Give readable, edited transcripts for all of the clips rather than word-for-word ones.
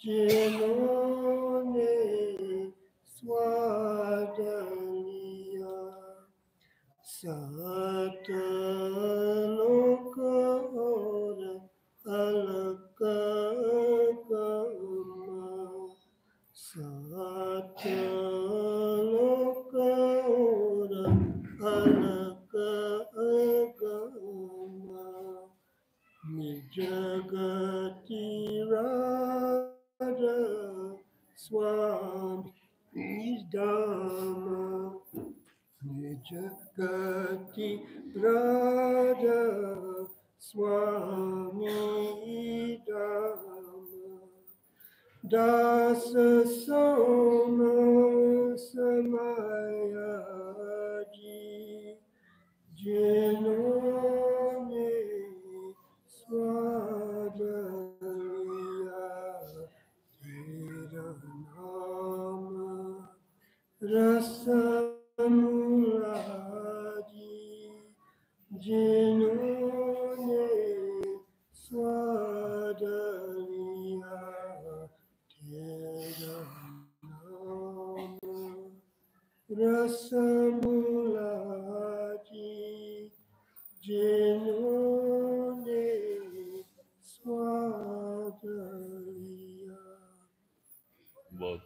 जिन्होंने स्वाद लिया सात लोक और अलग सात लोक और अलग जगति राजा स्वामी धाम जगति राजा स्वामी धाम दास सोम समायाजी जिन्होंने स्वाद लिया तेरा नाम रसमुरारी जिन्होंने स्वाद लिया तेरा नाम रसमुरारी जिन्होंने स्वाद लिया। बहुत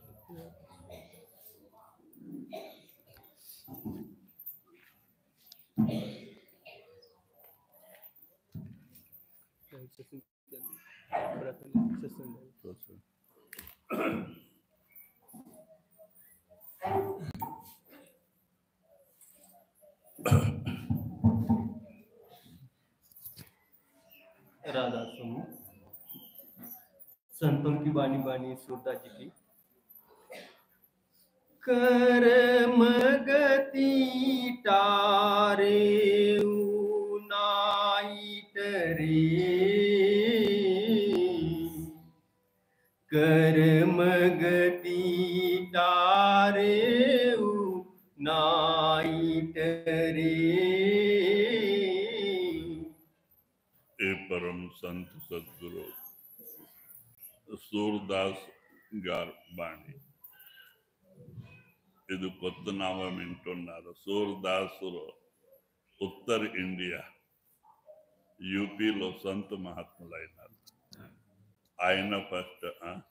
राधा सुनो संतों की बानी बानी सूरदास जी की कर्म गति टारे नाइट रे कर्म गति टारे नाइट रे ए परम संत सद्गुरु సూర్దాస్ గారు బాణి ఇది కొత్త నామం వింటున్నారు. సూర్దాసులు ఉత్తర్ ఇండియా యూపీలో సంత మహాత్ములు అయినారు. ఆయన ఫస్ట్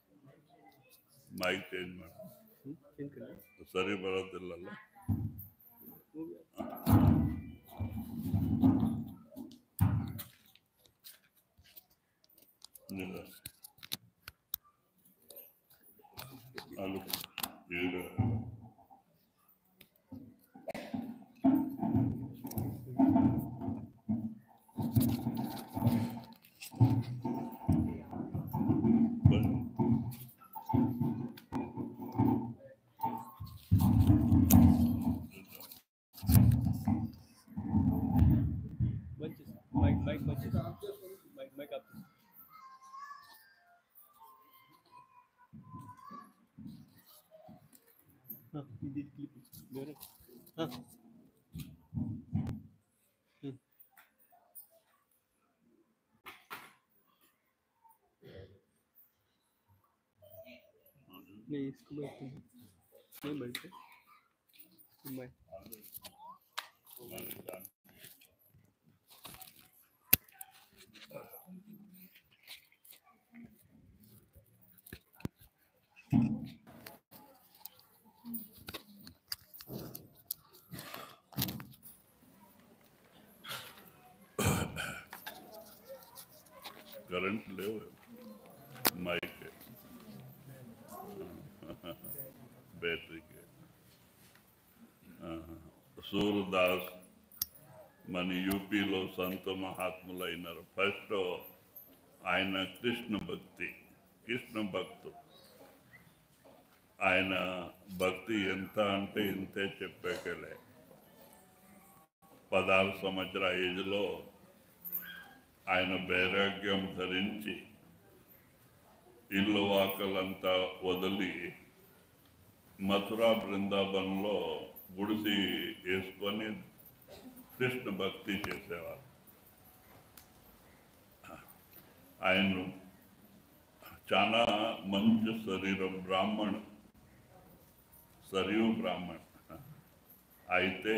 మైక్ చేంజ్ మేడం సరి బరోదిల్ల नहीं इसको बैठते नहीं बैठते मैं करंट ले माइक के बैटरी के సూర్దాస్ మన యూపీలో సంత మహాత్ములు అయినారు. ఫస్ట్ ఆయన కృష్ణ భక్తుడు. ఆయన భక్తి ఎంత అంటే ఇంతే చెప్పేకలే. 16 సంవత్సరాల ఏజ్లో ఆయన వైరాగ్యం ధరించి ఇల్లు వాకలంతా వదిలి మథురా బృందావనంలో గుడిసి వేసుకొని కృష్ణ భక్తి చేసేవారు. ఆయన చాలా మంచి శరీరం, సరియు బ్రాహ్మణ్. అయితే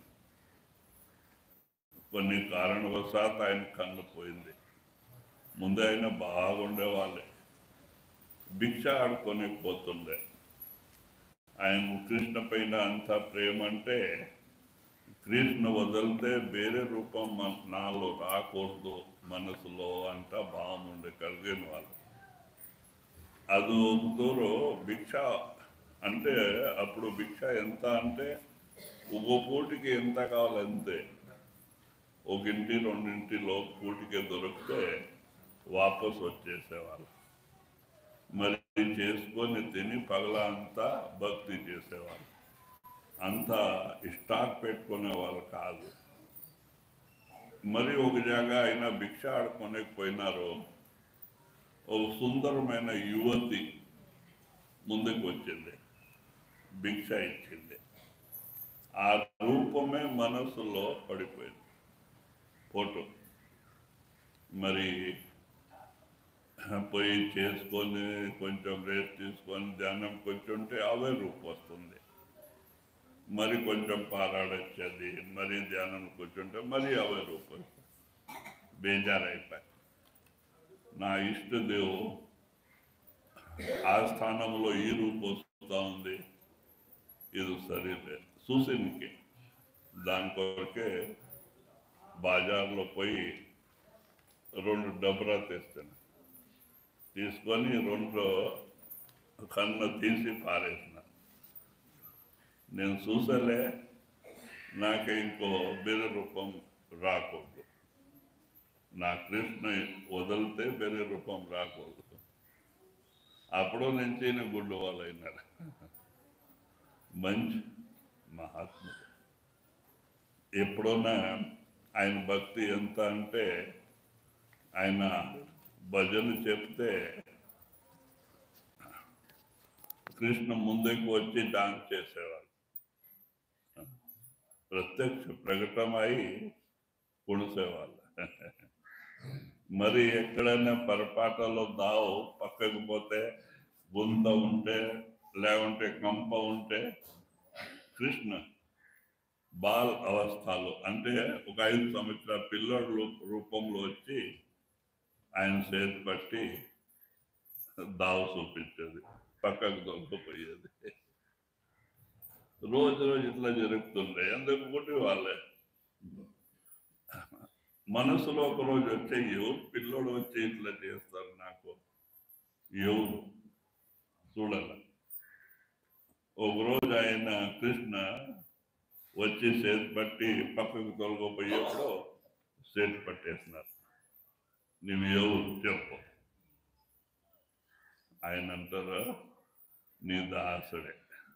కొన్ని కారణవశాత్ ఆయన కన్ను పోయింది. ముందే ఆయన బాగుండేవాళ్ళే, భిక్ష ఆడుకొని పోతుండే. ఆయన కృష్ణ పైన అంత ప్రేమ అంటే కృష్ణ వదిలితే వేరే రూపం నాలో రాకూడదు మనసులో అంట బాగుండే కలిగిన వాళ్ళు. అది ఒకతూరు భిక్ష అంటే అప్పుడు భిక్ష ఎంత అంటే ఒక పూటికి ఎంత కావాలంతే. ఒకింటి రెండింటిలో పూటికి దొరికితే వాపస్ వచ్చేసేవాళ్ళు. మరి చేసుకొని తిని పగల అంతా భక్తి చేసేవాళ్ళు. అంతా స్టాక్ పెట్టుకునే వాళ్ళు కాదు. మరి ఒక జాగా అయినా భిక్ష ఆడుకోలేకపోయినారు. ఒక సుందరమైన యువతి ముందుకు వచ్చింది, భిక్ష ఇచ్చింది. ఆ రూపమే మనసులో పడిపోయింది, ఫోటో. మరి పోయి చేసుకొని కొంచెం రెస్ట్ తీసుకొని ధ్యానం కూర్చుంటే అవే రూపం వస్తుంది. మరి కొంచెం పారాడొచ్చేది, మరి ధ్యానం కూర్చుంటే మరి అవే రూపం. బేజారైపోయి నా ఇష్టదేవు ఆ స్థానంలో ఈ రూపం వస్తూ ఉంది, ఇది సరిలే చూసేందుకే. దాని కొరకే బాజార్లో పోయి 2 డబ్రా తెస్తాను. తీసుకొని 2 కన్ను తీసి పారేసిన. నేను చూసలే, నాకు ఇంకో వేరే రూపం రాకూడదు. నా కృష్ణ వదిలితే వేరే రూపం రాకూడదు. అప్పుడు నుంచి ఈయన గుడ్డు వాళ్ళు అయినాడు. మంచి మహాత్ముడు. ఎప్పుడన్నా ఆయన భక్తి ఎంత అంటే ఆయన భజన చెప్తే కృష్ణ ముందుకు వచ్చి డాన్స్ చేసేవాడు. ప్రత్యక్ష ప్రకటమై కుడిసేవాళ్ళు. మరి ఎక్కడైనా పొరపాటలో దావు పక్కకు పోతే, గుంత ఉంటే, లేకుంటే కంప ఉంటే కృష్ణ బాల్ అవస్థలు అంటే ఒక 5 సంవత్సరాల పిల్లోడు రూపంలో వచ్చి ఆయన చేతి పట్టి దావు చూపించేది, పక్కకు దొంగపోయేది. రోజు ఇట్లా జరుగుతుండే. ఎందుకు పుట్టి వాళ్ళే మనసులో ఒకరోజు వచ్చే ఎవరు పిల్లోడు వచ్చి ఇట్లా చేస్తారు నాకు ఎవరు చూడాల. ఒకరోజు ఆయన కృష్ణ వచ్చి చేతి పట్టి పక్కకు తొలగపోయేప్పుడు చేతి పట్టేసినారు. నువ్వు ఎవరు చెప్పు. ఆయన అంటారు, నీ దాసుడే.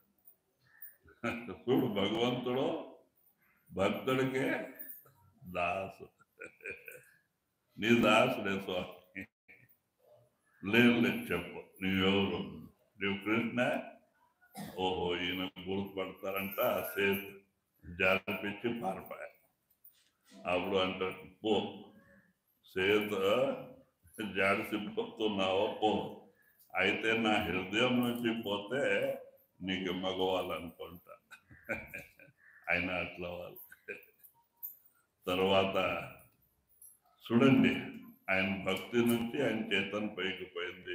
చూడు, భగవంతుడు భక్తుడికే దాసు. నీ దాసుడే స్వామి. లేదు చెప్పు, నువ్వెవరు? నువ్వు కృష్ణ. ఓహో, ఈయన గుర్తుపడతారంట. సేత్ జారిపించి పారిపోయారు. అప్పుడు అంటారు, పో సేత్ జాడిసిపోతున్నావో పో. అయితే నా హృదయం నుంచి పోతే నీకు మగవాళ్ళనుకుంటా. ఆయన అట్లా వాళ్ళు. తర్వాత చూడండి, ఆయన భక్తి నుంచి ఆయన చేతన పైకి పోయింది.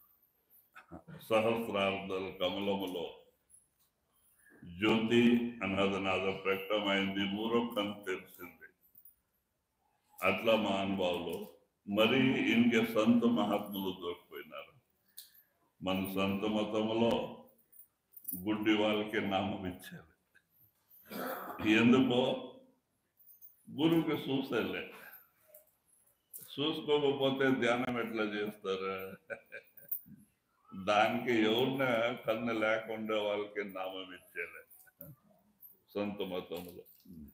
సహస్రార్థాల కమలములో జ్యోతి అనాథనాథం ప్రకటమైంది. 3వ కన్ను తెలిసింది. అట్లా మహానుభావులు. మరి ఇంకే సంత మహాత్ములు దొరికిపోయినారు. మన సంత మతంలో గుడ్డి వాళ్ళకి నామం ఇచ్చారు. ఎందుకో గురువుకి చూసేలే. చూసుకోకపోతే ధ్యానం ఎట్లా చేస్తారు? దానికి ఎవరిన కన్ను లేకుండా వాళ్ళకి నామం ఇచ్చేలే సొంత మతంలో.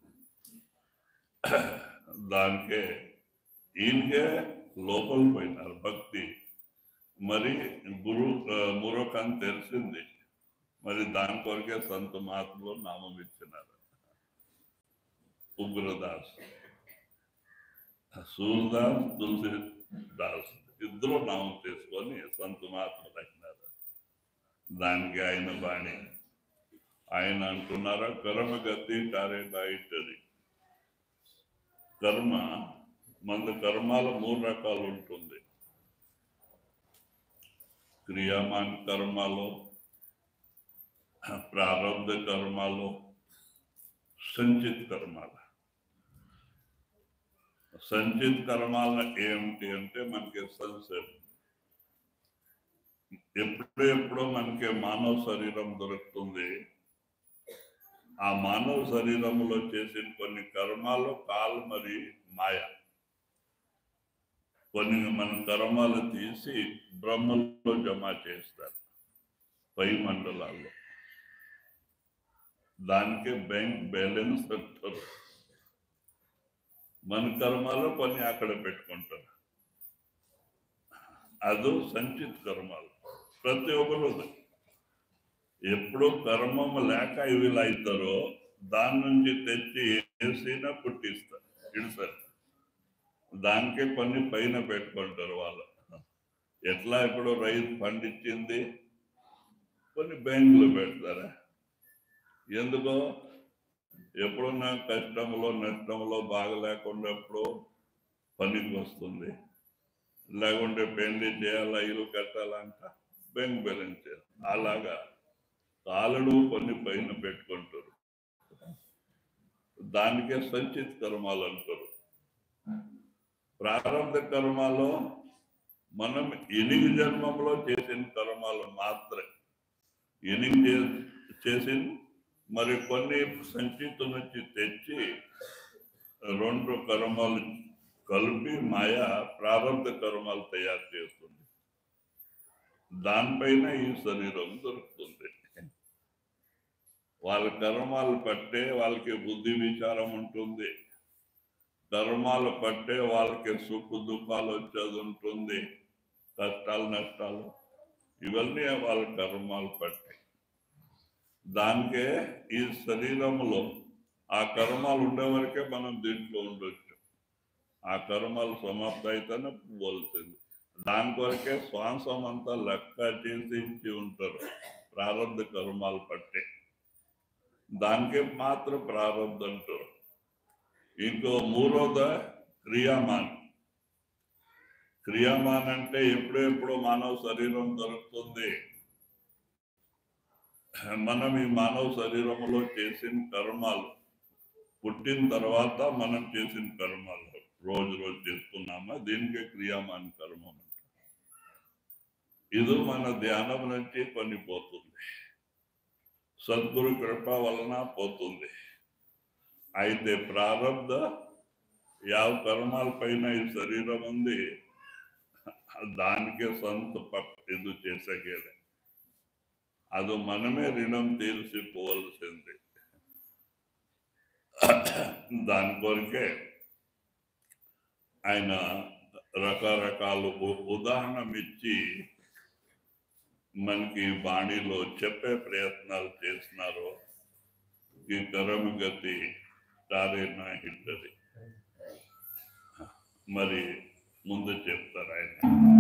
దానికే ఈయనకే లోపల పోయినారు భక్తి. మరి గురు 3వ కన్ను తెలిసింది. మరి దాని కొరకే సంత మహాత్ములు నామం ఇచ్చినారు. ఉగ్రదాస్, సూర్దాస్, తులసి దాస్ ఇద్దరు నామం తీసుకొని సంత దానికి ఆయన బాణి. ఆయన అంటున్నారా కర్మగతి కార్యదాయిటది. కర్మ మన కర్మాలు 3 రకాలు ఉంటుంది. క్రియామాన్ కర్మలో, ప్రారంభ కర్మలో, సంచిత్ కర్మాల. సంచిత్ కర్మాల ఏమిటి అంటే మనకి సన్సెట్ ఎప్పుడెప్పుడో మనకి మానవ శరీరం దొరుకుతుంది. ఆ మానవ శరీరంలో చేసిన కొన్ని కర్మాలు కాల్ మరి మాయ. కొన్ని మన కర్మాలు తీసి బ్రహ్మలో జమ చేస్తారు పై మండలాల్లో. దానికే బ్యాంక్ బ్యాలెన్స్ అంటారు. మన కర్మాలు కొన్ని అక్కడ పెట్టుకుంటారు. అది సంచిత్ కర్మాలు. ప్రతి ఒక్కరు ఎప్పుడు కర్మం లేక ఇవి అవుతారో దాని నుంచి తెచ్చి వేసినా పుట్టిస్తారు, ఇడుస్తారు. దానికే కొన్ని పైన పెట్టుకుంటారు వాళ్ళు. ఎట్లా ఇప్పుడు రైతు పండించింది కొన్ని బ్యాంకులు పెడతారా? ఎందుకో ఎప్పుడున్నా కష్టంలో నష్టంలో బాగలేకున్నప్పుడు పనికి వస్తుంది. లేకుంటే పెళ్లి చేయాలా, ఇల్లు కట్టాలంట బ్యాంక్ బ్యాలెన్స్ చేయాలి. అలాగా కాలుడు కొన్ని పైన పెట్టుకుంటారు. దానికే సంచిత్ కర్మాలు అంటారు. ప్రారంభ కర్మాలో మనం 8 జన్మంలో చేసిన కర్మాలు మాత్రమే. 8 చేసిన మరి కొన్ని సంచిత నుంచి తెచ్చి 2 కర్మాలు కలిపి మాయా ప్రారంభ కర్మాలు తయారు చేస్తుంది. దానిపైన ఈ శరీరం దొరుకుతుంది. వాళ్ళ కర్మాలు పట్టే వాళ్ళకి బుద్ధి విచారం ఉంటుంది. కర్మాలు పట్టే వాళ్ళకి సుఖ దుఃఖాలు వచ్చేది ఉంటుంది. కష్టాలు నష్టాలు ఇవన్నీ వాళ్ళ కర్మాలు పట్టే. దానికే ఈ శరీరంలో ఆ కర్మాలు ఉండే వరకే మనం దీంట్లో ఉండొచ్చు. ఆ కర్మాలు సమాప్తి అయితేనే పోల్సింది. దాని కొరకే శ్వాసం అంతా లెక్క చేసి ఇచ్చి ఉంటారు ప్రారంభ కర్మాలు పట్టే. దానికే మాత్రం ప్రారంభ అంటారు. ఇంకో 3వద క్రియామాన్. క్రియామాన్ అంటే ఎప్పుడెప్పుడు మానవ శరీరం దొరుకుతుంది. మనం ఈ మానవ శరీరంలో చేసిన కర్మాలు పుట్టిన తర్వాత మనం చేసిన కర్మాలు రోజు చేస్తున్నామా, దీనికే క్రియామాన్ కర్మం. ఇది మన ధ్యానం నుంచి కొన్ని పోతుంది. సద్గురు కృప వలన పోతుంది. అయితే ప్రారంధ యావ కర్మాల పైన ఈ శరీరం ఉంది. దానికే సొంత ఇది చేసగేది. అది మనమే రుణం తీర్చిపోవలసింది. దాని కొరకే ఆయన రకరకాలు ఉదాహరణ ఇచ్చి మనకి బాణీలో చెప్పే ప్రయత్నాలు చేస్తున్నారు. ఈ కర్మగతి తారేనా హిట్టది. మరి ముందు చెప్తారు ఆయన.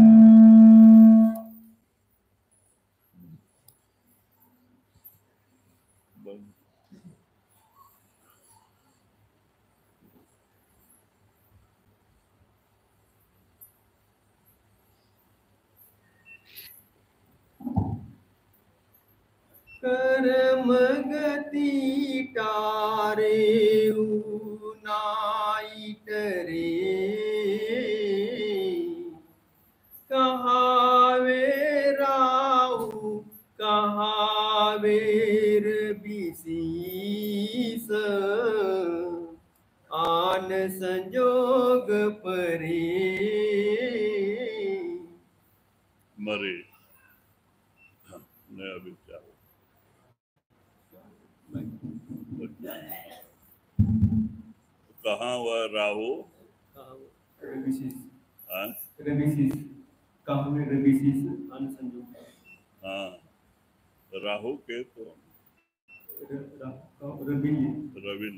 कर्मगति टारे नाइट रे, कहावे राहु कहावेर बिसीस, आन संजोग परे. మరి मैं अभी क्या कहाँ वह राहु हाँ राहु के तो రవి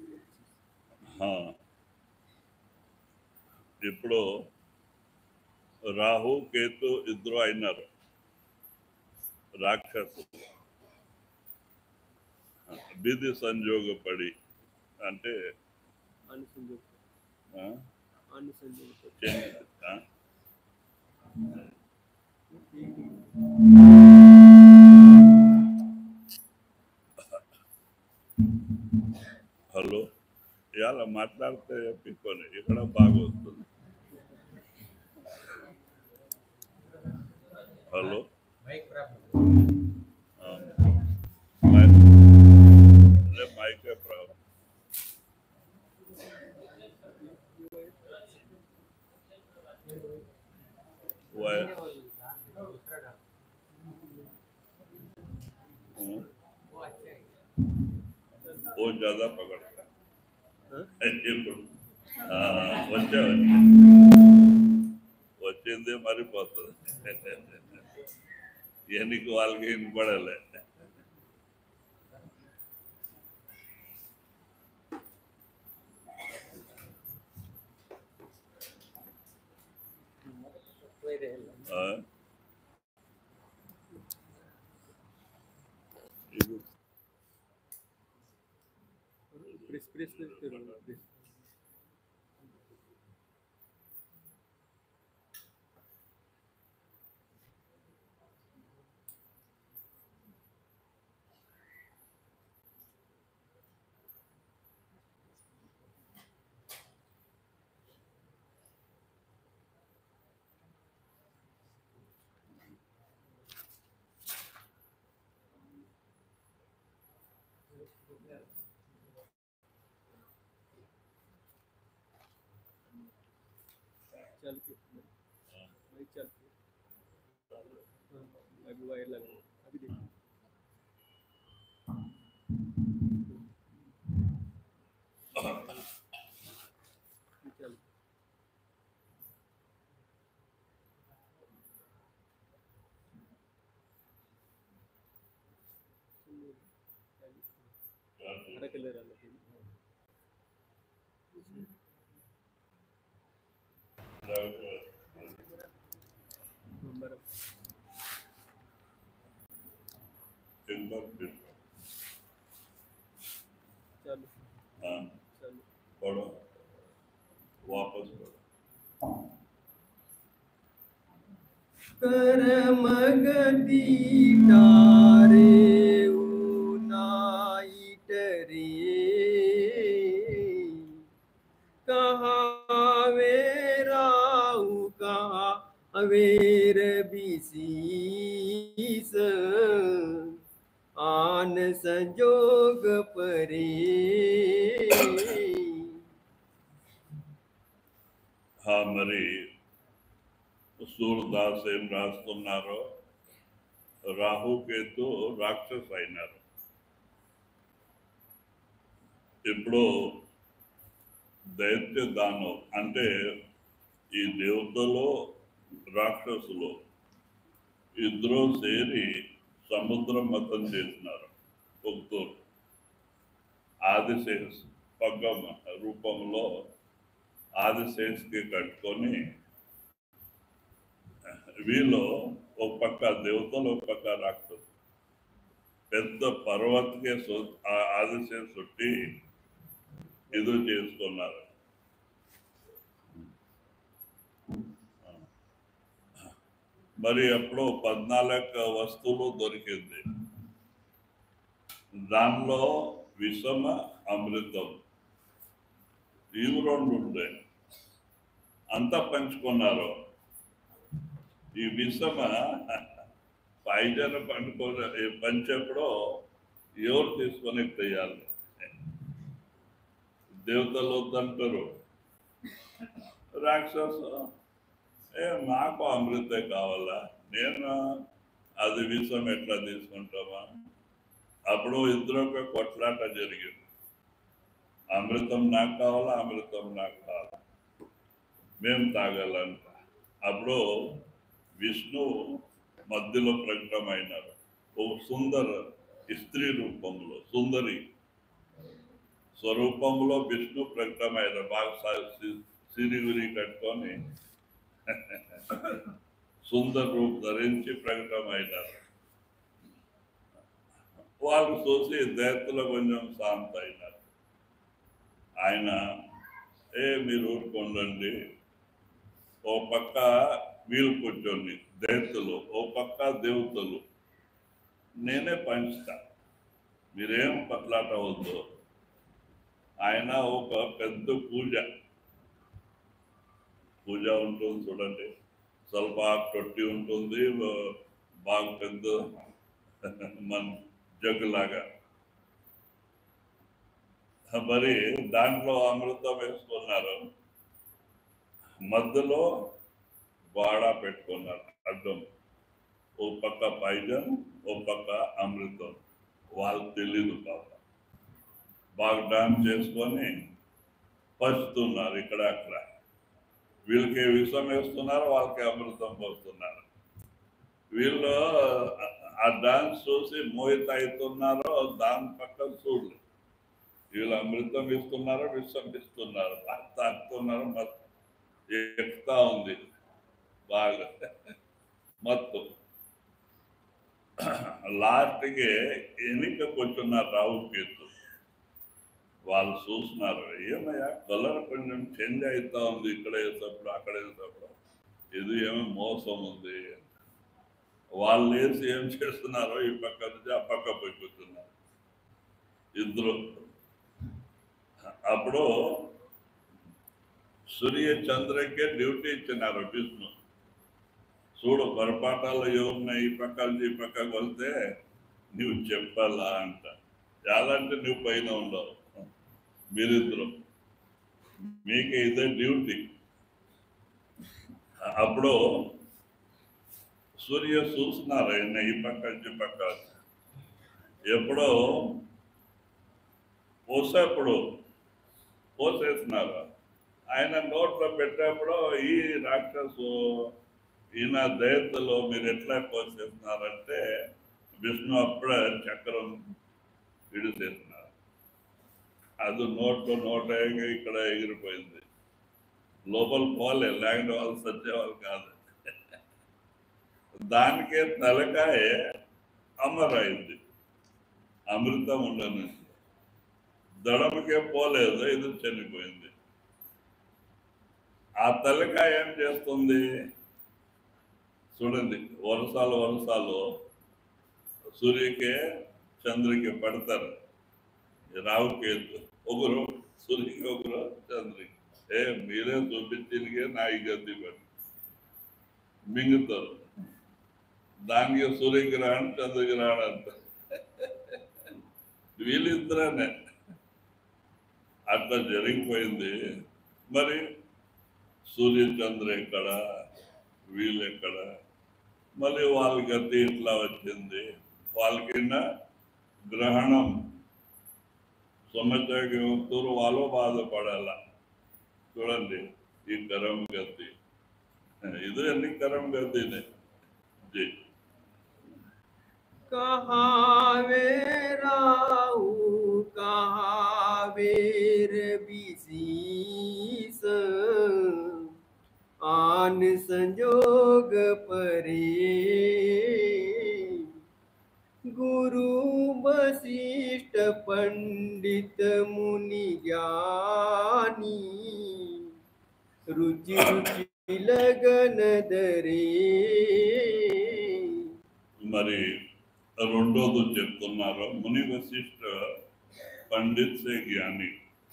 ఇప్పుడు రాహు కేతు ఇద్దరు అయినారు. రాక్షసులు విధి సంజోగపడి అంటే అనుసంధానం ఆ, అనుసంధానం చెంది- ఆ, హలో ఇవాళ మాట్లాడితే పిక్కొని ఇక్కడ బాగా వస్తుంది. హలో మైకే ప్రాబ్లం. Why? वो ज्यादा पकड़ता है ఇప్పుడు వచ్చే వచ్చింది మరిపోతుంది. ఎన్నికి వాళ్ళకి వినపడలే. ఆ? ఇది प्रेस करो प्रेस चल के भाई चल के अभी वायर लगा अभी देख चल हरा कलर आला बराबर एक बार फिर चल हाँ चल पढ़ो वापस पढ़ो. कर्म गति तारे उनाइट रे कहाँ वेराऊ कहाँ अवेर बिसीस आन संजोग परे हाँ మరి సూర్యదాస్ ఏం రాస్తున్నారో రాహుకేతు రాక్షస్ అయినారు. ఇప్పుడు దైత్య దానం అంటే ఈ దేవతలు రాక్షసులు ఇద్దరు చేరి సముద్రం మతం చేసినారు. పొద్దురు ఆదిశేష్ పగ్గం రూపంలో ఆదిశేష్కి కట్టుకొని వీళ్ళు ఒక పక్క దేవతలు ఒక పక్క రాక్షసు పెద్ద పర్వతకే ఆదిశేష్ చుట్టి ఇది చేసుకున్నారు. మరి ఎప్పుడో 14 వస్తువులు దొరికింది. దానిలో విషమ అమృతం ఇవి రెండు ఉండే అంతా పంచుకున్నారు. ఈ విషమ పైజన పంచేప్పుడు ఎవరు తీసుకొని తెయ్యాలి? దేవతలు వద్దంటారు. రాక్షసు నాకు అమృతే కావాలా, నేను అది విషం ఎట్లా తీసుకుంటామా? అప్పుడు ఇద్దరు కొట్లాట జరిగింది. అమృతం నాకు కావాలా, అమృతం నాకు కావాలా, మేము తాగాలంట. అప్పుడు విష్ణు మధ్యలో ప్రకటమైనారు. ఒక సుందర స్త్రీ రూపంలో సుందరి స్వరూపంలో విష్ణు ప్రకటమైన బాగా సిరిగురి కట్టుకొని సుందర రూపు ధరించి ప్రకటమైనారు. వాళ్ళు చూసి దైత్యులు కొంచెం శాంత అయినారు. ఆయన మీరు ఊరుకోండి, ఓ పక్క వీళ్ళు కూర్చొని దైత్యులు, ఓ పక్క దేవతలు, నేనే పంచుతా, మీరేం పట్లాట వద్దు. ఆయన ఒక పెద్ద పూజ ఉంటుంది చూడండి, ಸ್ವಲ್ಪ తొట్టి ఉంటుంది, బాగా పెద్ద మన జగ్గులాగా, మరి దాంట్లో అమృతం వేసుకున్నారు, మధ్యలో బాడా పెట్టుకున్నారు అడ్డం, ఓ పక్క పైజన్, ఓ పక్క అమృతం. వాళ్ళు తెలీదు పాప, బాగా డాన్స్ చేసుకొని పస్తున్నారు ఇక్కడ అక్కడ. వీళ్ళకి విషం వేస్తున్నారు, వాళ్ళకి అమృతం పోస్తున్నారు. వీళ్ళు ఆ డాన్స్ చూసి మోహిత అవుతున్నారో దాని పక్క చూడలేదు. వీళ్ళు అమృతం ఇస్తున్నారు, విషం ఇస్తున్నారు, తాకుతున్నారు, ఎక్కుతా ఉంది బాగా మొత్తం. లాస్ట్కి ఎన్నిక కూర్చున్నారు రావు కేతు. వాళ్ళు చూస్తున్నారు, ఏమయ్యా కలర్ కొంచెం చేంజ్ అవుతా ఉంది, ఇక్కడ వేసేటప్పుడు అక్కడ వేసేటప్పుడు, ఇది ఏమో మోసం ఉంది. వాళ్ళు వేసి ఏం చేస్తున్నారో ఈ పక్క నుంచి ఆ పక్క పోయి కూర్చున్నారు ఇద్దరు. అప్పుడు సూర్య చంద్రకే డ్యూటీ ఇచ్చినారు విష్ణు. చూడు పొరపాటాలు ఏమున్నా ఈ పక్క నుంచి ఈ పక్కకు వెళ్తే నువ్వు చెప్పాలా అంట. చాలా అంటే నువ్వు పైన ఉండవు, మీరిద్దరు, మీకే ఇదే డ్యూటీ. అప్పుడు సూర్య చూస్తున్నారు ఆయన ఈ పక్క నుంచి పక్క. ఎప్పుడో పోసేస్తున్నారు, ఆయన నోట్లో పెట్టేప్పుడు ఈ రాక్షసు ఈయన దైత్యులు మీరు ఎట్లా పోసేస్తున్నారంటే విష్ణు అప్పుడే చక్రం విడిసేస్తున్నారు. అది నోట ఇక్కడ ఎగిరిపోయింది, లోపల పోలే, లేకపోతే వాళ్ళు సచ్చేవాళ్ళు కాదు. దానికే తలకాయ అమరైంది, అమృతం ఉండను, దడమకే పోలేదు, ఇది చనిపోయింది. ఆ తలకాయ ఏం చేస్తుంది చూడండి, వరుసాలు సూర్యకే చంద్రకి పడతారు. రావుకేతు ఒకరు సూర్యకి, ఒకరు చంద్రకి. మీరే చూపించే నా ఈ గద్ది పడి మింగుతారు. దానికి సూర్యగ్రహణం చంద్రగ్రహణం అంట. వీళ్ళిద్దరనే అట్లా జరిగిపోయింది. మరి సూర్యచంద్ర ఎక్కడ, వీళ్ళు ఎక్కడ? మళ్ళీ వాళ్ళ గతి ఇట్లా వచ్చింది. వాళ్ళకిన్న గ్రహణం సంవత్సరం వాళ్ళు బాధపడాల. చూడండి ఈ కరం గతి, ఇది అన్ని కరం గతినే. कहावे राहु कहावे रविशीस आन संजोग परे गुरु वशिष्ठ पंडित मुनि ज्ञानी रुचि रुचि लगन दरे. మరి రెండోది చెప్తున్నారు, ముని వశిష్ఠ పండిత్ సే జ్ఞాని.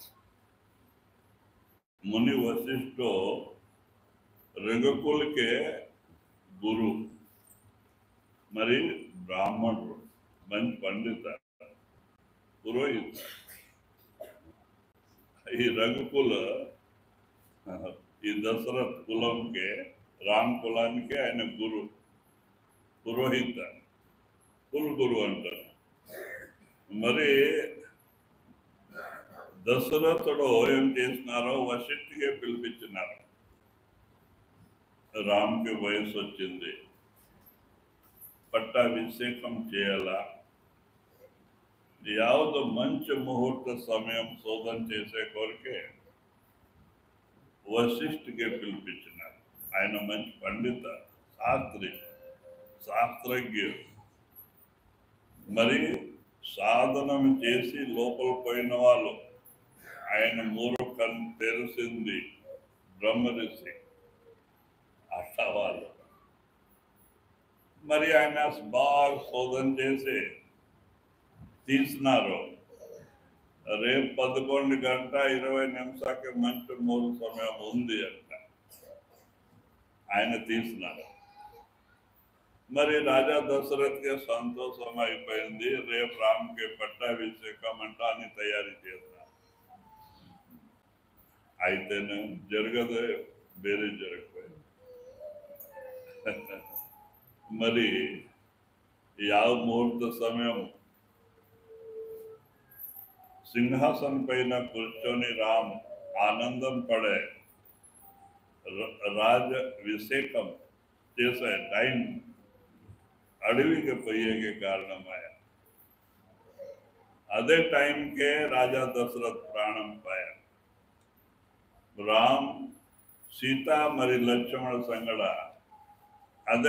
ముని వశిష్ఠ రఘుకులకే గురు, మరి బ్రాహ్మణుడు, మంచి పండిత పురోహిత. ఈ రఘుకుల ఈ దశరథ్ కులంకే, రామ్ కులానికే ఆయన గురు, పురోహిత, కులగురు అంటారు. మరి దశరథుడు ఏం చేసినారో వశిష్ఠికే పిలిపించినారు. రామ్కి వయసు వచ్చింది, పట్టాభిషేకం చేయాలా, యావత్ మంచి ముహూర్త సమయం శోధన చేసే కొరకే వశిష్ఠికే పిలిపించినారు. ఆయన మంచి పండిత, శాస్త్రజ్ఞుడు. మరి సాధనం చేసి లోపల పోయిన వాళ్ళు ఆయన మూడు కన్ను తెరిసింది బ్రహ్మరిషి అట్లా వాళ్ళు. మరి ఆయన బాగా శోధన చేసి తీసినారు. రేపు 11:20 మంచి మూడు సమయం ఉంది అంట ఆయన తీసినారు. మరి రాజా దశరథ్కి సంతోషం అయిపోయింది. రేపు రామ్కి పట్టాభిషేకం అంట అని తయారు చేస్తారు. అయితేనే జరగదు, వేరే జరగపోయింది. మరి యావ ముహూర్త సమయం సింహాసనం పైన కూర్చొని రామ్ ఆనందం పడే రాజాభిషేకం చేసే టైం అడవికి పోయేకి కారణమయ్యా. అదే టైంకే రాజా దశరథ్ ప్రాణం పోయారు. రామ్ సీత మరి లక్ష్మణ సంగడ అదే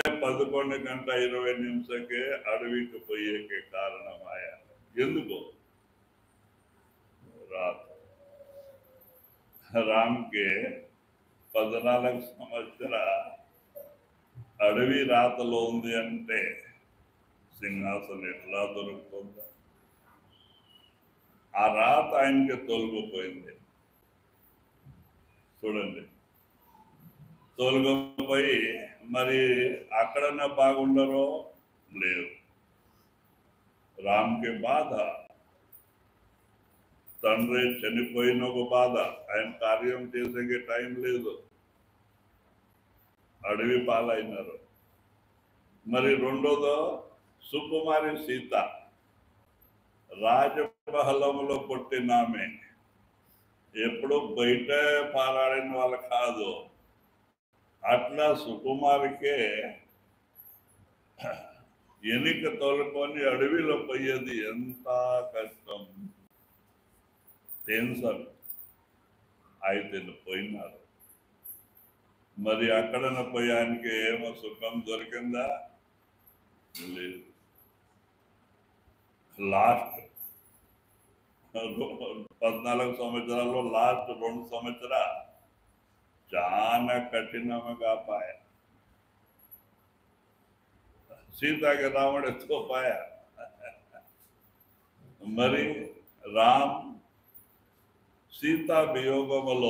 11:20 అడవికి పోయేకి కారణమయ్యా. ఎందుకు? రామ్కి 14 సంవత్సర అడవి రాతలో ఉంది అంటే సింహాసనం ఎట్లా దొరుకుతుందా? ఆ రాత ఆయనకి తొలగిపోయింది. చూడండి, తొలగిపోయి మరి అక్కడన్నా బాగుండరో లేవు. రామ్కి బాధ, తండ్రి చనిపోయిన ఒక బాధ, ఆయన కార్యం చేసే టైం లేదు, అడవి పాలైనారు. మరి రెండోదో సుకుమారి సీత, రాజమహలంలో పుట్టినామె, ఎప్పుడు బయట పారాడిన వాళ్ళు కాదు. అట్లా సుకుమారికే ఎన్నిక తోలుకొని అడవిలో పోయేది ఎంత కష్టం, టెన్షన్. అయితే పోయినారు. మరి అక్కడ పోయానికి ఏమో సుఖం దొరికిందా? లేదు. లాస్ట్ 14 సంవత్సరాల్లో లాస్ట్ 2 సంవత్సరాలు చాలా కఠినంగా పాయ. సీతాకి రాముడు ఎత్తుకోపాయ. మరి రామ్ సీతా వియోగములో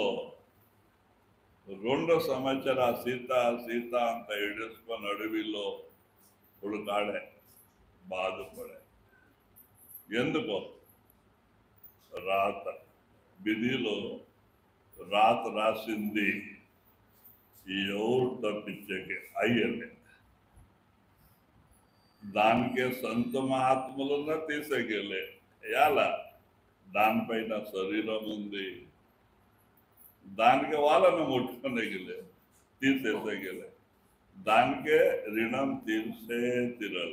2 సంవత్సరాలు సీత సీత అంత ఏడుచుకొని అడవిలో ఉడకాడే, బాధపడే. ఎందుకో? రాత విధిలో రాత రాసింది ఎవరు తప్పించే అయ్యలే. దానికే సొంత మహాత్ములున్నా తీసేగలే. ఎలా? దానిపైన శరీరం ఉంది, దానికి వాళ్ళను ముట్టుకునేగలే, తీసేసేగలే. దానికే రుణం తీర్చే తీరల.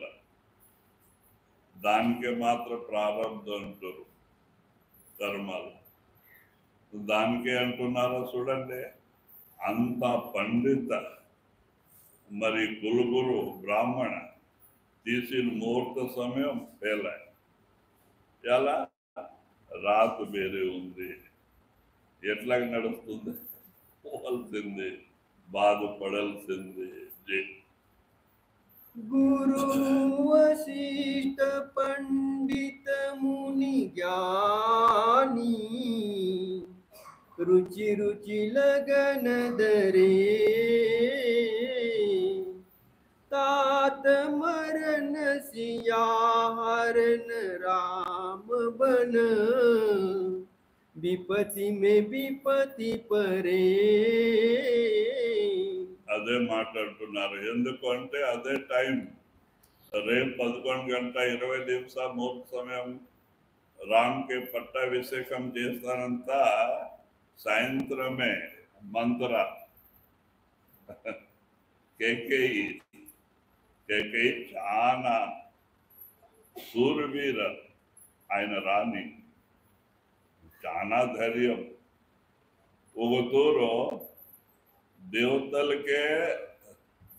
దానికే మాత్రం ప్రారంభం అంటారు కర్మలు. దానికే అంటున్నారో చూడండి. అంత పండిత మరి కులుగురు బ్రాహ్మణ తీసిన ముహూర్త సమయం పేలా. ఎలా? రాత వేరే ఉంది, ఎట్లా నడుస్తుంది? పోవాల్సింది, బాధపడాల్సింది. गुरु वशिष्ठ पंडित मुनि ज्ञानी, रुचि रुचि लगन दरे, तात मरन सिया हरन राम बन, विपत्ति में विपत्ति परे. అదే మాట్లాడుతున్నారు. ఎందుకు అంటే అదే టైం. రేపు 11:20 ముహూర్త సమయం రామ్కి పట్టాభిషేకం చేస్తానంత సాయంత్రమే మంత్ర కేకేయి చాలా సూర్యవీర, ఆయన రాణి, చాలా ధైర్యం. ఒక తూరు దేవతలకే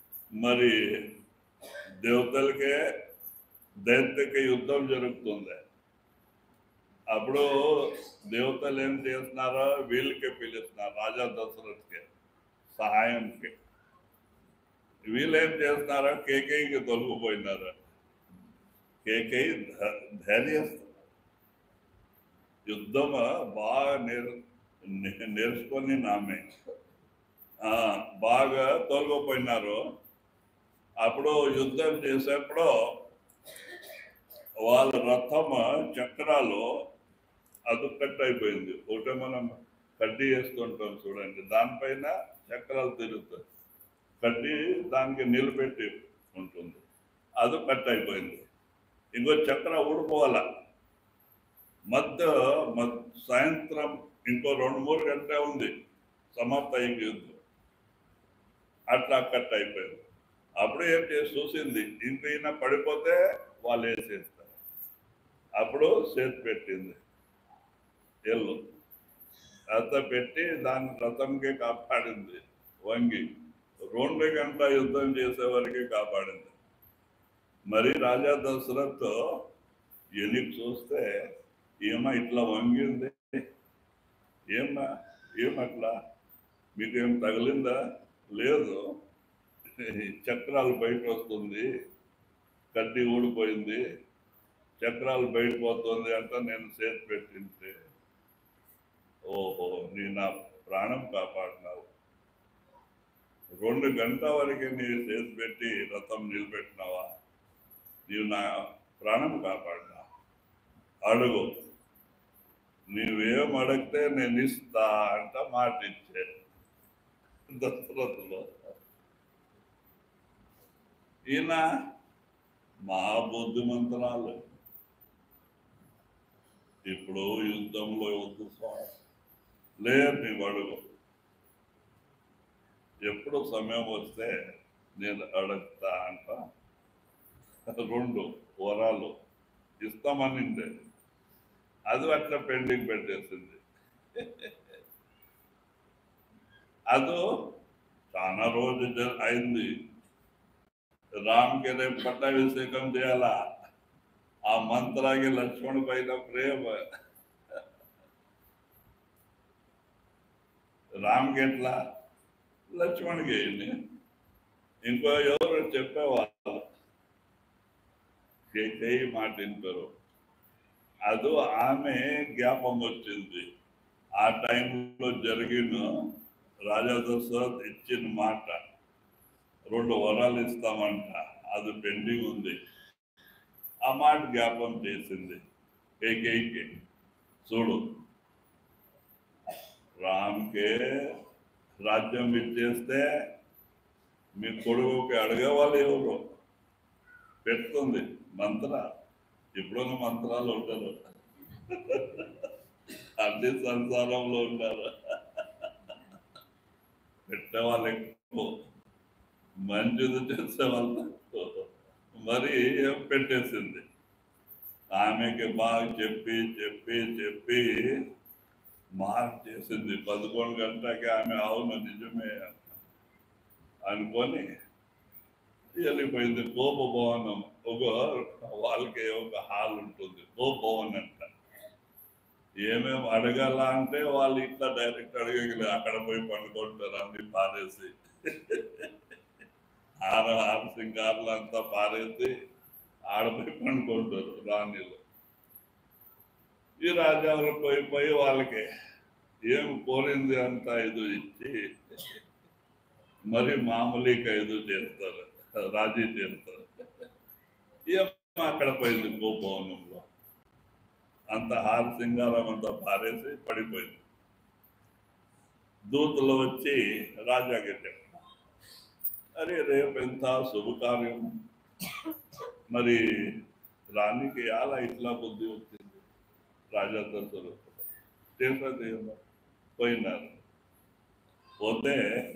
మరి దేవతలకే దైత్యకి యుద్ధం జరుగుతుంది. అప్పుడు దేవతలు ఏం చేస్తున్నారో వీళ్ళకే పిలుస్తున్నారు, రాజా దశరథ్కి సహాయంకి. వీళ్ళు ఏం చేస్తున్నారో కేకేయికి తొలగిపోయినారు. కేకేయి ధైర్యస్తు, యుద్ధం బాగా నేర్చుకొని నామే బాగా తొలగిపోయినారు. అప్పుడు యుద్ధం చేసేప్పుడు వాళ్ళ రథం చక్రాలు అది కట్ అయిపోయింది. ఒకటే మనం కడ్డీ వేస్తుంటాం చూడండి, దానిపైన చక్రాలు తిరుగుతాయి, కడ్డీ దానికి నిలబెట్టి ఉంటుంది, అది కట్ అయిపోయింది. ఇంకో చక్ర ఊడిపోవాల. సాయంత్రం ఇంకో 2-3 గంటలే ఉంది సమాప్త యుద్ధం, అట్లా కట్ అయిపోయింది. అప్పుడు ఏం చేసి చూసింది, ఇంకైనా పడిపోతే వాళ్ళు వేసేస్తారు. అప్పుడు చేతి పెట్టింది, ఎల్లు రథ పెట్టి దాని రథంకే కాపాడింది. వంగి 2 గంటల యుద్ధం చేసే వరకే కాపాడింది. మరి రాజా దశరథ్ ఎనికి చూస్తే ఏమా ఇట్లా వంగింది, ఏమట్లా మీకేం తగిలిందా? లేదు, చక్రాలు బయట వస్తుంది, కడ్డీ ఊడిపోయింది, చక్రాలు బయట పోతుంది అంట. నేను చేతి పెట్టింటే, ఓహో నీ నా ప్రాణం కాపాడినావు, 2 గంటల వరకు నీ చేతి పెట్టి రథం నిలబెట్టినావా, నీవు నా ప్రాణం కాపాడినా, అడుగు, నీవేం అడిగితే నేను ఇస్తా అంట మాట ఇచ్చే దశరథులు. ఈయన మా బుద్ధిమంతరాలు. ఇప్పుడు యుద్ధంలో వద్దు స్వామి, లేదు నీవు అడుగు, ఎప్పుడు సమయం వస్తే నేను అడుగుతా అంట. 2 వరాలు ఇస్తామనిండే, అది అట్లా పెండింగ్ పెట్టేసింది. అది చాలా రోజు అయింది. రామ్కి రేపు పట్టాభిషేకం చేయాలా. ఆ మంత్రాకి లక్ష్మణ్ పైన ప్రేమ, రామ్కి ఎట్లా లక్ష్మణ్కి అయింది. ఇంకో ఎవరు చెప్పేవాళ్ళు చేయి మాట వింటారు. అది ఆమె జ్ఞాపం వచ్చింది. ఆ టైంలో జరిగిన రాజా దశరథ్ ఇచ్చిన మాట, 2 వరాలు ఇస్తామంట, అది పెండింగ్ ఉంది. ఆ మాట జ్ఞాపం చేసింది కేకేయికి. చూడు, రామ్కే రాజ్యం ఇచ్చేస్తే మీ కొడుకుకి అడగేవాళ్ళు ఎవరు, పెడుతుంది మంత్ర. ఎప్పుడైనా మంత్రాలు ఉంటారు, అన్ని సంసారంలో ఉంటారు, పెట్టేవాళ్ళు ఎక్కువ, మంచిది చేసేవాళ్ళు మరి ఏం పెట్టేసింది. ఆమెకి బాగా చెప్పి చెప్పి చెప్పి మార్క్ చేసింది. 11 గంటలకి ఆమె అవును నిజమే అనుకొని వెళ్ళిపోయింది. కోపభవనం, వాళ్ళకి ఒక హాల్ ఉంటుంది, కోపభవన్ అంట. ఏమేమి అడగాల అంటే వాళ్ళు ఇట్లా డైరెక్ట్ అడగగలి, అక్కడ పోయి పండుకుంటారు అన్ని పారేసి, ఆరు సింగార్లు అంతా పారేసి ఆడపోయి పండుకుంటారు రాణిలు. ఈ రాజాలు పోయి వాళ్ళకి ఏం కోరింది అంతా ఇది ఇచ్చి మరి మామూలుగా ఇది చేస్తారు, రాజీ చేస్తారు. ఏం అక్కడ పోయింది గోభవనంలో, అంత హార సింగారం అంతా పారేసి పడిపోయింది. దూతలు వచ్చి రాజాకి చెప్పారు, అరే రేపు ఎంత శుభకార్యం, మరి రాణికి ఎలా ఇట్లా బుద్ధి వచ్చింది. రాజా దశరథుడు చేసేది పోయినారు. పోతే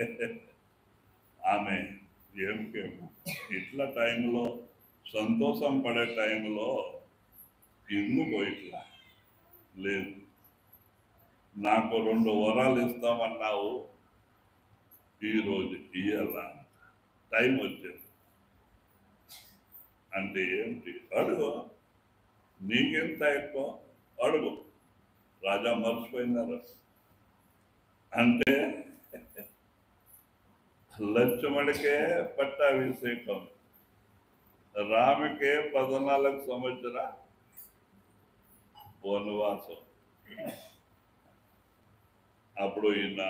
ఆమె ఏమికేమో ఇట్లా టైంలో సంతోషం పడే టైంలో ఎందుకు ఇట్లా లేదు, నాకు 2 వరాలు ఇస్తామన్నావు, ఈరోజు ఇయ్యాల టైం వచ్చింది అంటే ఏంటి అడుగు, నీకెంత ఎక్కువ అడుగు. రాజా మర్చిపోయినారు అంటే లక్ష్మణికే పట్టాభిషేకం, రాముకే 14 సంవత్సర వనవాసం. అప్పుడు ఈయన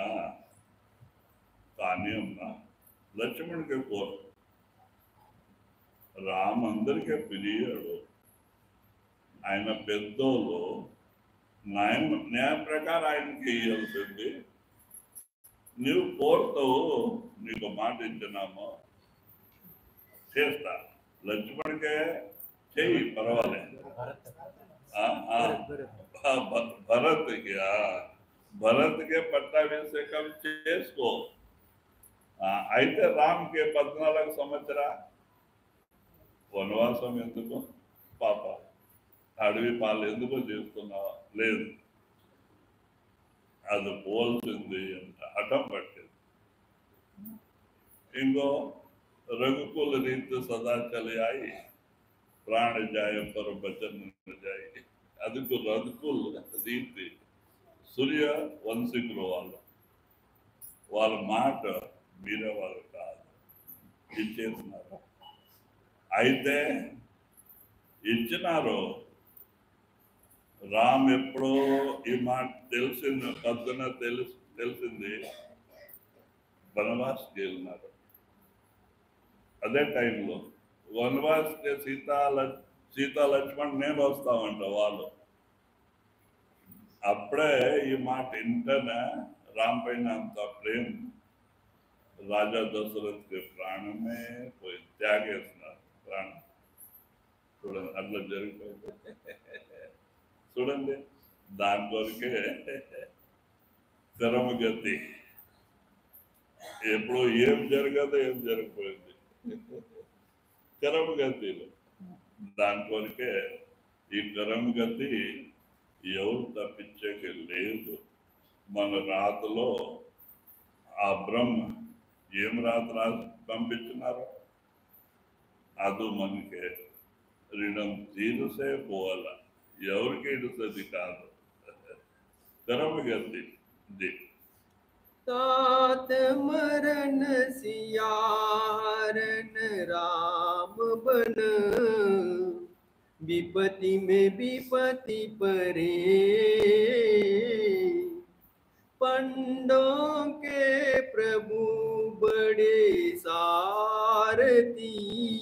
కానీ ఉన్నా లక్ష్మణుడికి కోరు, రామ్ అందరికీ పిలియాడు, ఆయన పెద్దోళ్ళు, న్యాయ ప్రకారం ఆయనకి ఇవ్వాల్సింది. నువ్వు కోరుతావు, నీకు మాట ఇచ్చినాము, చేస్తా. లక్ష్మణికే చెయ్యి, పర్వాలేదు. భరత్కే పట్టాభిషేకం చేసుకో. అయితే రామ్కి 14 సంవత్సర వనవాసం ఎందుకు పాప, అడవి పాలు ఎందుకు చేస్తున్నావా? లేదు, అది పోల్సింది అంట, హఠం పట్టింది. ఇంకో रघुकुल रीत सदा चले आई, प्राण जाए पर बचन न जाए. ಅದಕ್ಕೂ రఘుకుల్ రీతి సూర్య వంశీకులు వాళ్ళ మాట మీరే వాళ్ళు కాదు, ఇచ్చేస్తున్నారు. అయితే ఇచ్చినారు. రామ్ ఎప్పుడో ఈ మాట తెలిసింది, పొద్దున తెలిసింది, వనవాస్కి వెళ్ళినారు. అదే టైంలో వనవాస్కి సీతా లక్ష్మణ్ నేను వస్తామంట వాళ్ళు. అప్పుడే ఈ మాట ఇంటనే రామ్ పైన అంత ప్రేమ, రాజా దశరథ్కి ప్రాణమే పోయి త్యాగేస్తున్నారు ప్రాణం. చూడండి అట్లా జరిగిపోయింది. చూడండి దాని కొరికే చరమగతి. ఎప్పుడు ఏం జరగదో ఏం జరిగిపోయింది చరమగతిలో. దాని కొరికే ఈ చరమగతి ఎవరు తప్పించేకి లేదు. మన రాతలో ఆ బ్రహ్మ ఏం రాసి పంపించినారో అది మనకి ऋणం తీరుసే పోవాల, ఎవరికి ఇడుతుంది కాదు. చరమగతి ఇది. तात मरण सियारन राम बन, विपत्ति में विपत्ति परे, पंडों के प्रभु बड़े सारथी,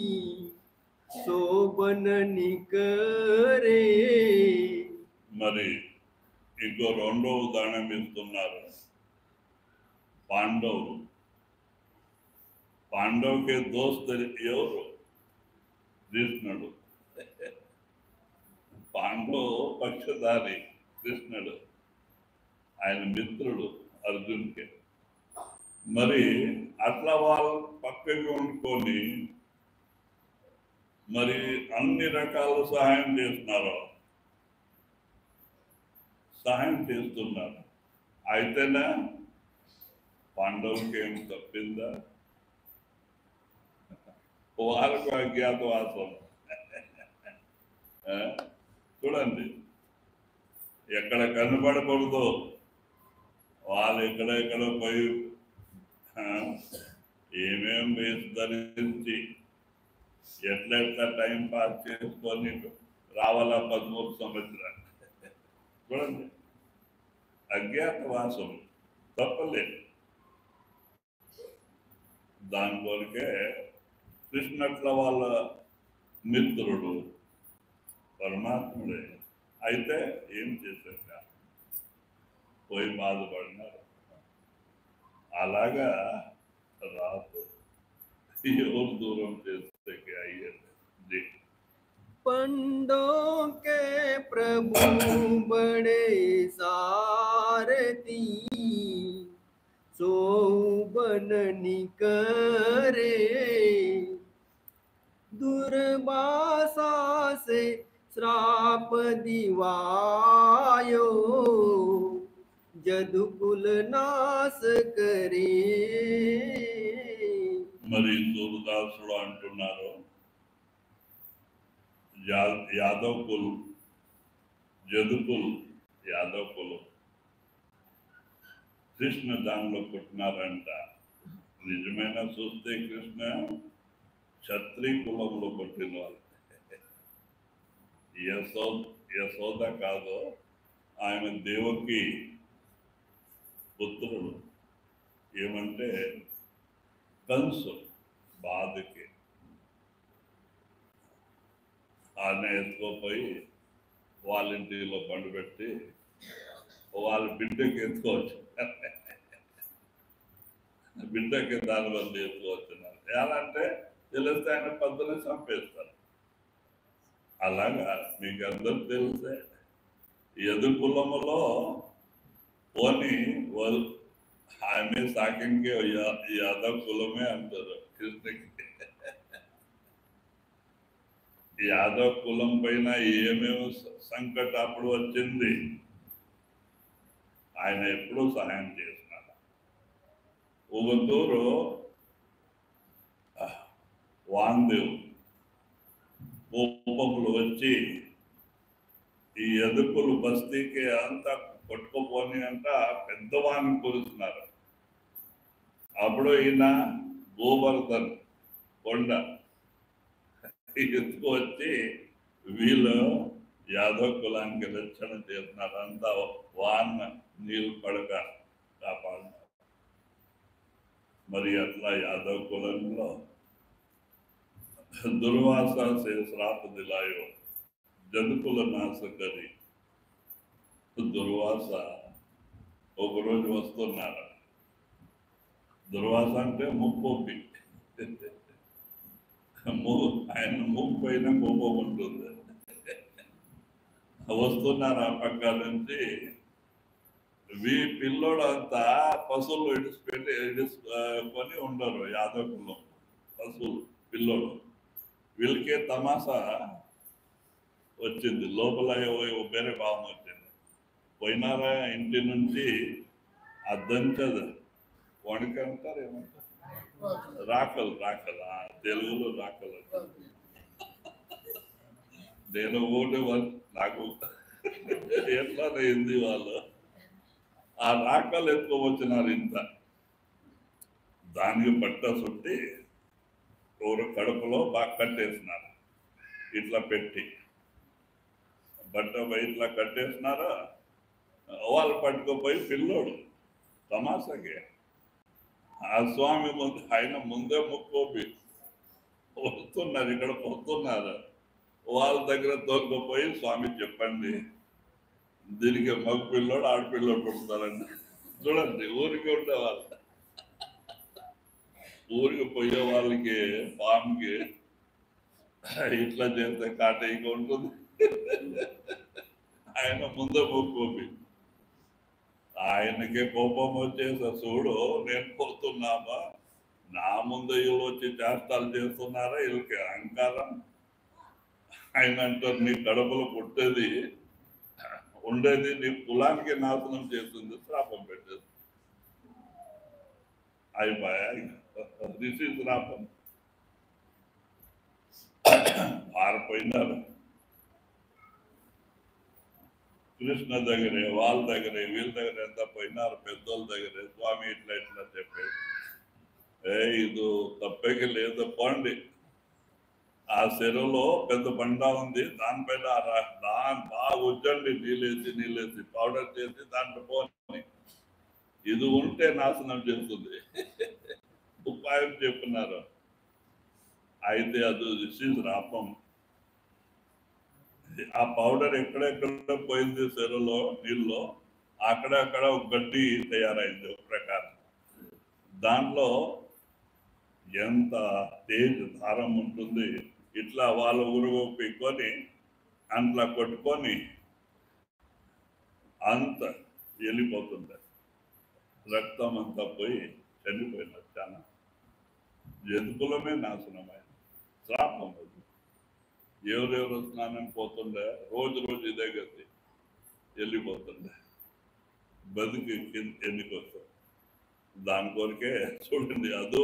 शोभन निकरे. మరి ఇంకో రెండో ఉదాహరణ ఇస్తున్నారు. పాండవుకి దోస్తు ఎవరు? కృష్ణుడు. పాండవ్ పక్షధారి కృష్ణుడు, ఆయన మిత్రుడు అర్జున్కి. మరి అట్లా వాళ్ళు పక్కకి ఉండుకొని మరి అన్ని రకాల సహాయం చేస్తున్నారు. అయితేనే పాండవులకి ఏం తప్పిందా? వాళ్ళకు అజ్ఞాతవాసం. చూడండి, ఎక్కడ కనబడకూడదు వాళ్ళు ఎక్కడెక్కడ పోయి ఏమేం వేసి ధరించి ఎట్లెట్లా టైం పాస్ చేసుకొని రావాలా 13 సంవత్సరాలు. చూడండి, అజ్ఞాతవాసం తప్పలేదు. దాని కొరకే కృష్ణట్ల వాళ్ళ మిత్రుడు పరమాత్ముడే. అయితే ఏం చేశాక పోయి బాధపడినారు. అలాగా రాదు, ఎవరు దూరం చేస్తే అయ్యేది. पंडों के प्रभु बड़े सारथी, शोभन निकरे, दुर्वासा से श्राप दिवायो, जदुकुल नाश करे. మరి సూరదాసుడు అంటున్నారు, యాదవ్ కుల్ జదుకులు యాదవ్ కులం, కృష్ణ దానిలో పుట్టినారంట. నిజమైన చూస్తే కృష్ణ క్షత్రియ కులంలో పుట్టిన వాళ్ళు. యశోద కాదు, ఆయన దేవకి పుత్రుడు. ఏమంటే కంసు బాధకి ఆయన ఎత్తుకోపోయి వాళ్ళ ఇంటిలో బండి పెట్టి వాళ్ళ బిడ్డకి ఎత్తుకోవచ్చు, బిడ్డకి దాని వల్ల ఎత్తుకోవచ్చున్నారు. ఎలా అంటే తెలిస్తే ఆయన పద్ధతిని చంపేస్తారు. అలాగా మీకు అందరూ తెలిసే యదు కులములో పోని ఆమె సాకంగా యాదవ్ కులమే అంటారు. కృష్ణకి యాదవ్ కులం పైన ఏమేమి సంకట అప్పుడు వచ్చింది, ఆయన ఎప్పుడూ సహాయం చేస్తున్నారు. ఒకతూరు వాందేవ్ కోపములు వచ్చి ఈ ఎదుకులు బస్తీకి అంతా కొట్టుకుపోని అంట పెద్దవాన్ని కూరుస్తున్నారు. అప్పుడు ఈయన గోవర్ధన్ కొండ ఎత్తుకొచ్చి వీళ్ళు యాదవ్ కులానికి రక్షణ చేస్తున్నారు. అంతా వాన్న నీళ్ళు పడక కాపాడినారు. మరి అట్లా యాదవ్ కులంలో దుర్వాస से श्राप दिलायो జదుకుల నాశ కరి. దుర్వాస ఒకరోజు వస్తున్నారు. దుర్వాస అంటే ముక్కోపి, ఆయన ముక్కు పైన కోపం ఉంటుంది. వస్తున్నారు ఆ పక్క నుంచి. పిల్లోడు అంతా పశువులు ఇడుచుకొని ఉండరు యాదవ్ కులం. పశువులు పిల్లోడు వీళ్ళకే తమాషా వచ్చింది. లోపల వేరే భావం వచ్చింది. పోయినారా ఇంటి నుంచి ఆ దంచదు వణిక అంటారు, ఏమంటారు, రాకలు తెలుగులో రాకలు. నేను ఓటే వాళ్ళు నాకు ఎట్లా అయింది. వాళ్ళు ఆ రాకలు ఎత్తుకోవచ్చినారు. ఇంత దానికి బట్ట చుట్టి ఎవరు కడుపులో బాగా కట్టేసినారు. ఇట్లా పెట్టి బట్ట ఇట్లా కట్టేసినారా. వాళ్ళు పట్టుకుపోయి పిల్లోడు తమాషాకి ఆ స్వామి ముందు, ఆయన ముందే ముక్కోపి వస్తున్నారు, ఇక్కడ వస్తున్నారు. వాళ్ళ దగ్గర తోలుకుపోయి స్వామి చెప్పండి, దీనికి మగ పిల్లోడు ఆడపిల్లోడు పుడతారండి. చూడండి, ఊరికి ఉండేవాళ్ళు, ఊరికి పోయే వాళ్ళకి పాముకి ఇట్లా చేస్తే కాటేయగా ఉంటుంది. ఆయన ముందే ముక్కోపి. ఆయనకే కోపం వచ్చేసా, చూడు నేను పోతున్నామా, నా ముందు వీళ్ళు వచ్చి చేష్టాలు చేస్తున్నారా, వీళ్ళకి అహంకారం. ఆయన అంటారు, నీ కడుపులో పుట్టేది ఉండేది నీ కులానికి నాశనం చేస్తుంది, శ్రాపం పెట్టేది. అయిపోయా, దిస్ ఇస్ శ్రాపం. పారిపోయినారు. కృష్ణ దగ్గరే, వాళ్ళ దగ్గరే, వీళ్ళ దగ్గర ఎంత పోయినారు, పెద్దోళ్ళ దగ్గరే. స్వామి ఇట్లా ఇట్లా చెప్పేది, ఇది తప్పేకి లేదు, పోండి. ఆ చెరువులో పెద్ద బండ ఉంది, దానిపైన దాని బాగా ఉజ్జండి, నీళ్ళేసి పౌడర్ చేసి దాంట్లో పోని, ఇది ఉంటే నాశనం చేస్తుంది. ఉపాయం చెప్పినారు. అయితే అది శ్రాపం. ఆ పౌడర్ ఎక్కడెక్కడ పోయింది చెరువులో నీళ్ళలో, అక్కడక్కడ ఒక గడ్డి తయారైంది ఒక ప్రకారం. దాంట్లో ఎంత తేజ్ దారం ఉంటుంది, ఇట్లా వాళ్ళ ఊరుగు పెట్టుకొని అంట్లా కొట్టుకొని అంత వెళ్ళిపోతుంది. రక్తం అంతా పోయి చనిపోయినారు. చాలా జంతుకులమే నాశనమైన శ్రాపం. అది ఎవరెవరు స్నానం పోతుండే, రోజు ఇదే గతి, వెళ్ళిపోతుండే, బతికి ఎన్నికొస్తారు. దాని కొరకే చూడండి, అదో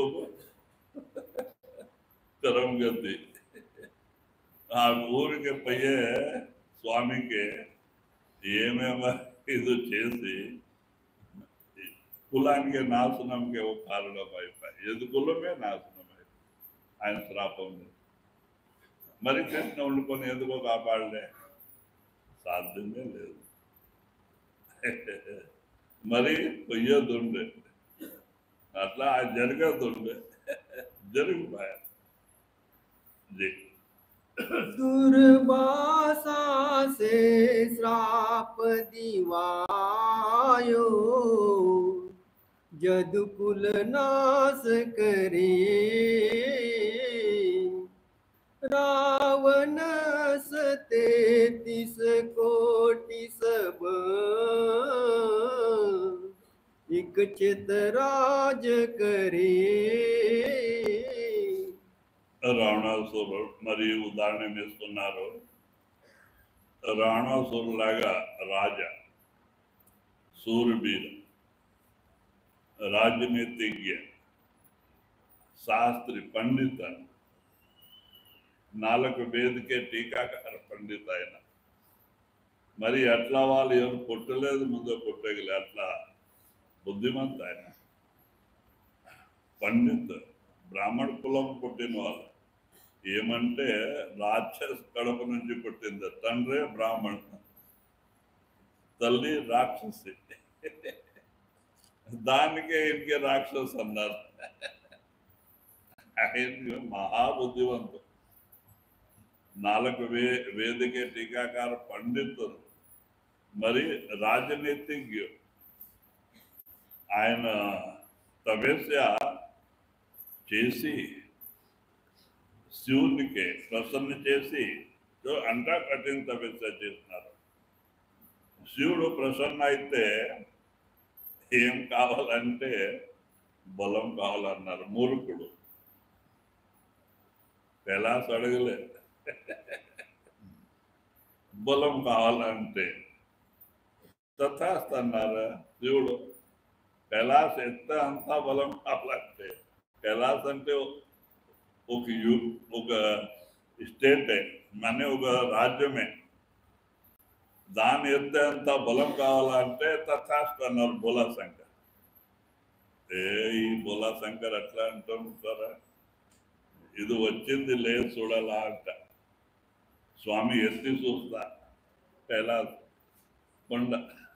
చరం గతి. ఆ ఊరికి పోయే స్వామికి ఏమేమో ఇది చేసి కులానికి నాశనంకి ఒక కారణం అయిపోయి ఎదు కులమే నాశనం అయిపోయి ఆయన శ్రాపం మరి కృష్ణ వండుకొని ఎందుకో కాపాడలే సాధ్యమే లేదు మరి పొయ్యదుండే అట్లా జరగదుండే జరిగిపోయా दुर्वासा से श्राप दिवायो जदुकुल नाश करे रावण सते 33 कोटि सब एक चित राज करे రావణాసురు మరి ఉదాహరణ ఇస్తున్నారు రావణాసురు లాగా రాజా సూర్యబీర రాజనీతిజ్ఞ శాస్త్రి పండిత 4 వేదికే టీకాకార పండిత ఆయన మరి అట్లా వాళ్ళు ఎవరు పుట్టలేదు ముందు పుట్టగలి అట్లా బుద్ధిమంత ఆయన పండిత బ్రాహ్మణ కులం పుట్టిన వాళ్ళు ఏమంటే రాక్షస కడప నుంచి పుట్టింది తండ్రే బ్రాహ్మణ తల్లి రాక్షసి దానికే ఇంకే రాక్షసు అన్నారు ఆయన మహాబుద్ధివంతుడు 4 వేదికే టీకాకార పండితులు మరి రాజనీతిజ్ఞుడు ఆయన తపస్య చేసి శివునికి ప్రసన్న చేసి అంతా కఠిన తపస్య చేస్తున్నారు శివుడు ప్రసన్న అయితే ఏం కావాలంటే బలం కావాలన్నారు మూర్ఖుడు కైలాస అడగలే బలం కావాలంటే తథాస్తన్నారు శివుడు కైలాస ఎత్త అంతా బలం కావాలంటే కైలాస అంటే ఒక స్టేటే మన ఒక రాజ్యమే దాని ఎత్తే అంత బలం కావాలంటే తథాస్తన్నారు బోలా శంకర్ ఈ బోలా శంకర్ అట్లా అంటుంటారా ఇది వచ్చింది లేదు చూడాలా అంట స్వామి ఎత్తి చూస్తా కైలాస కొండ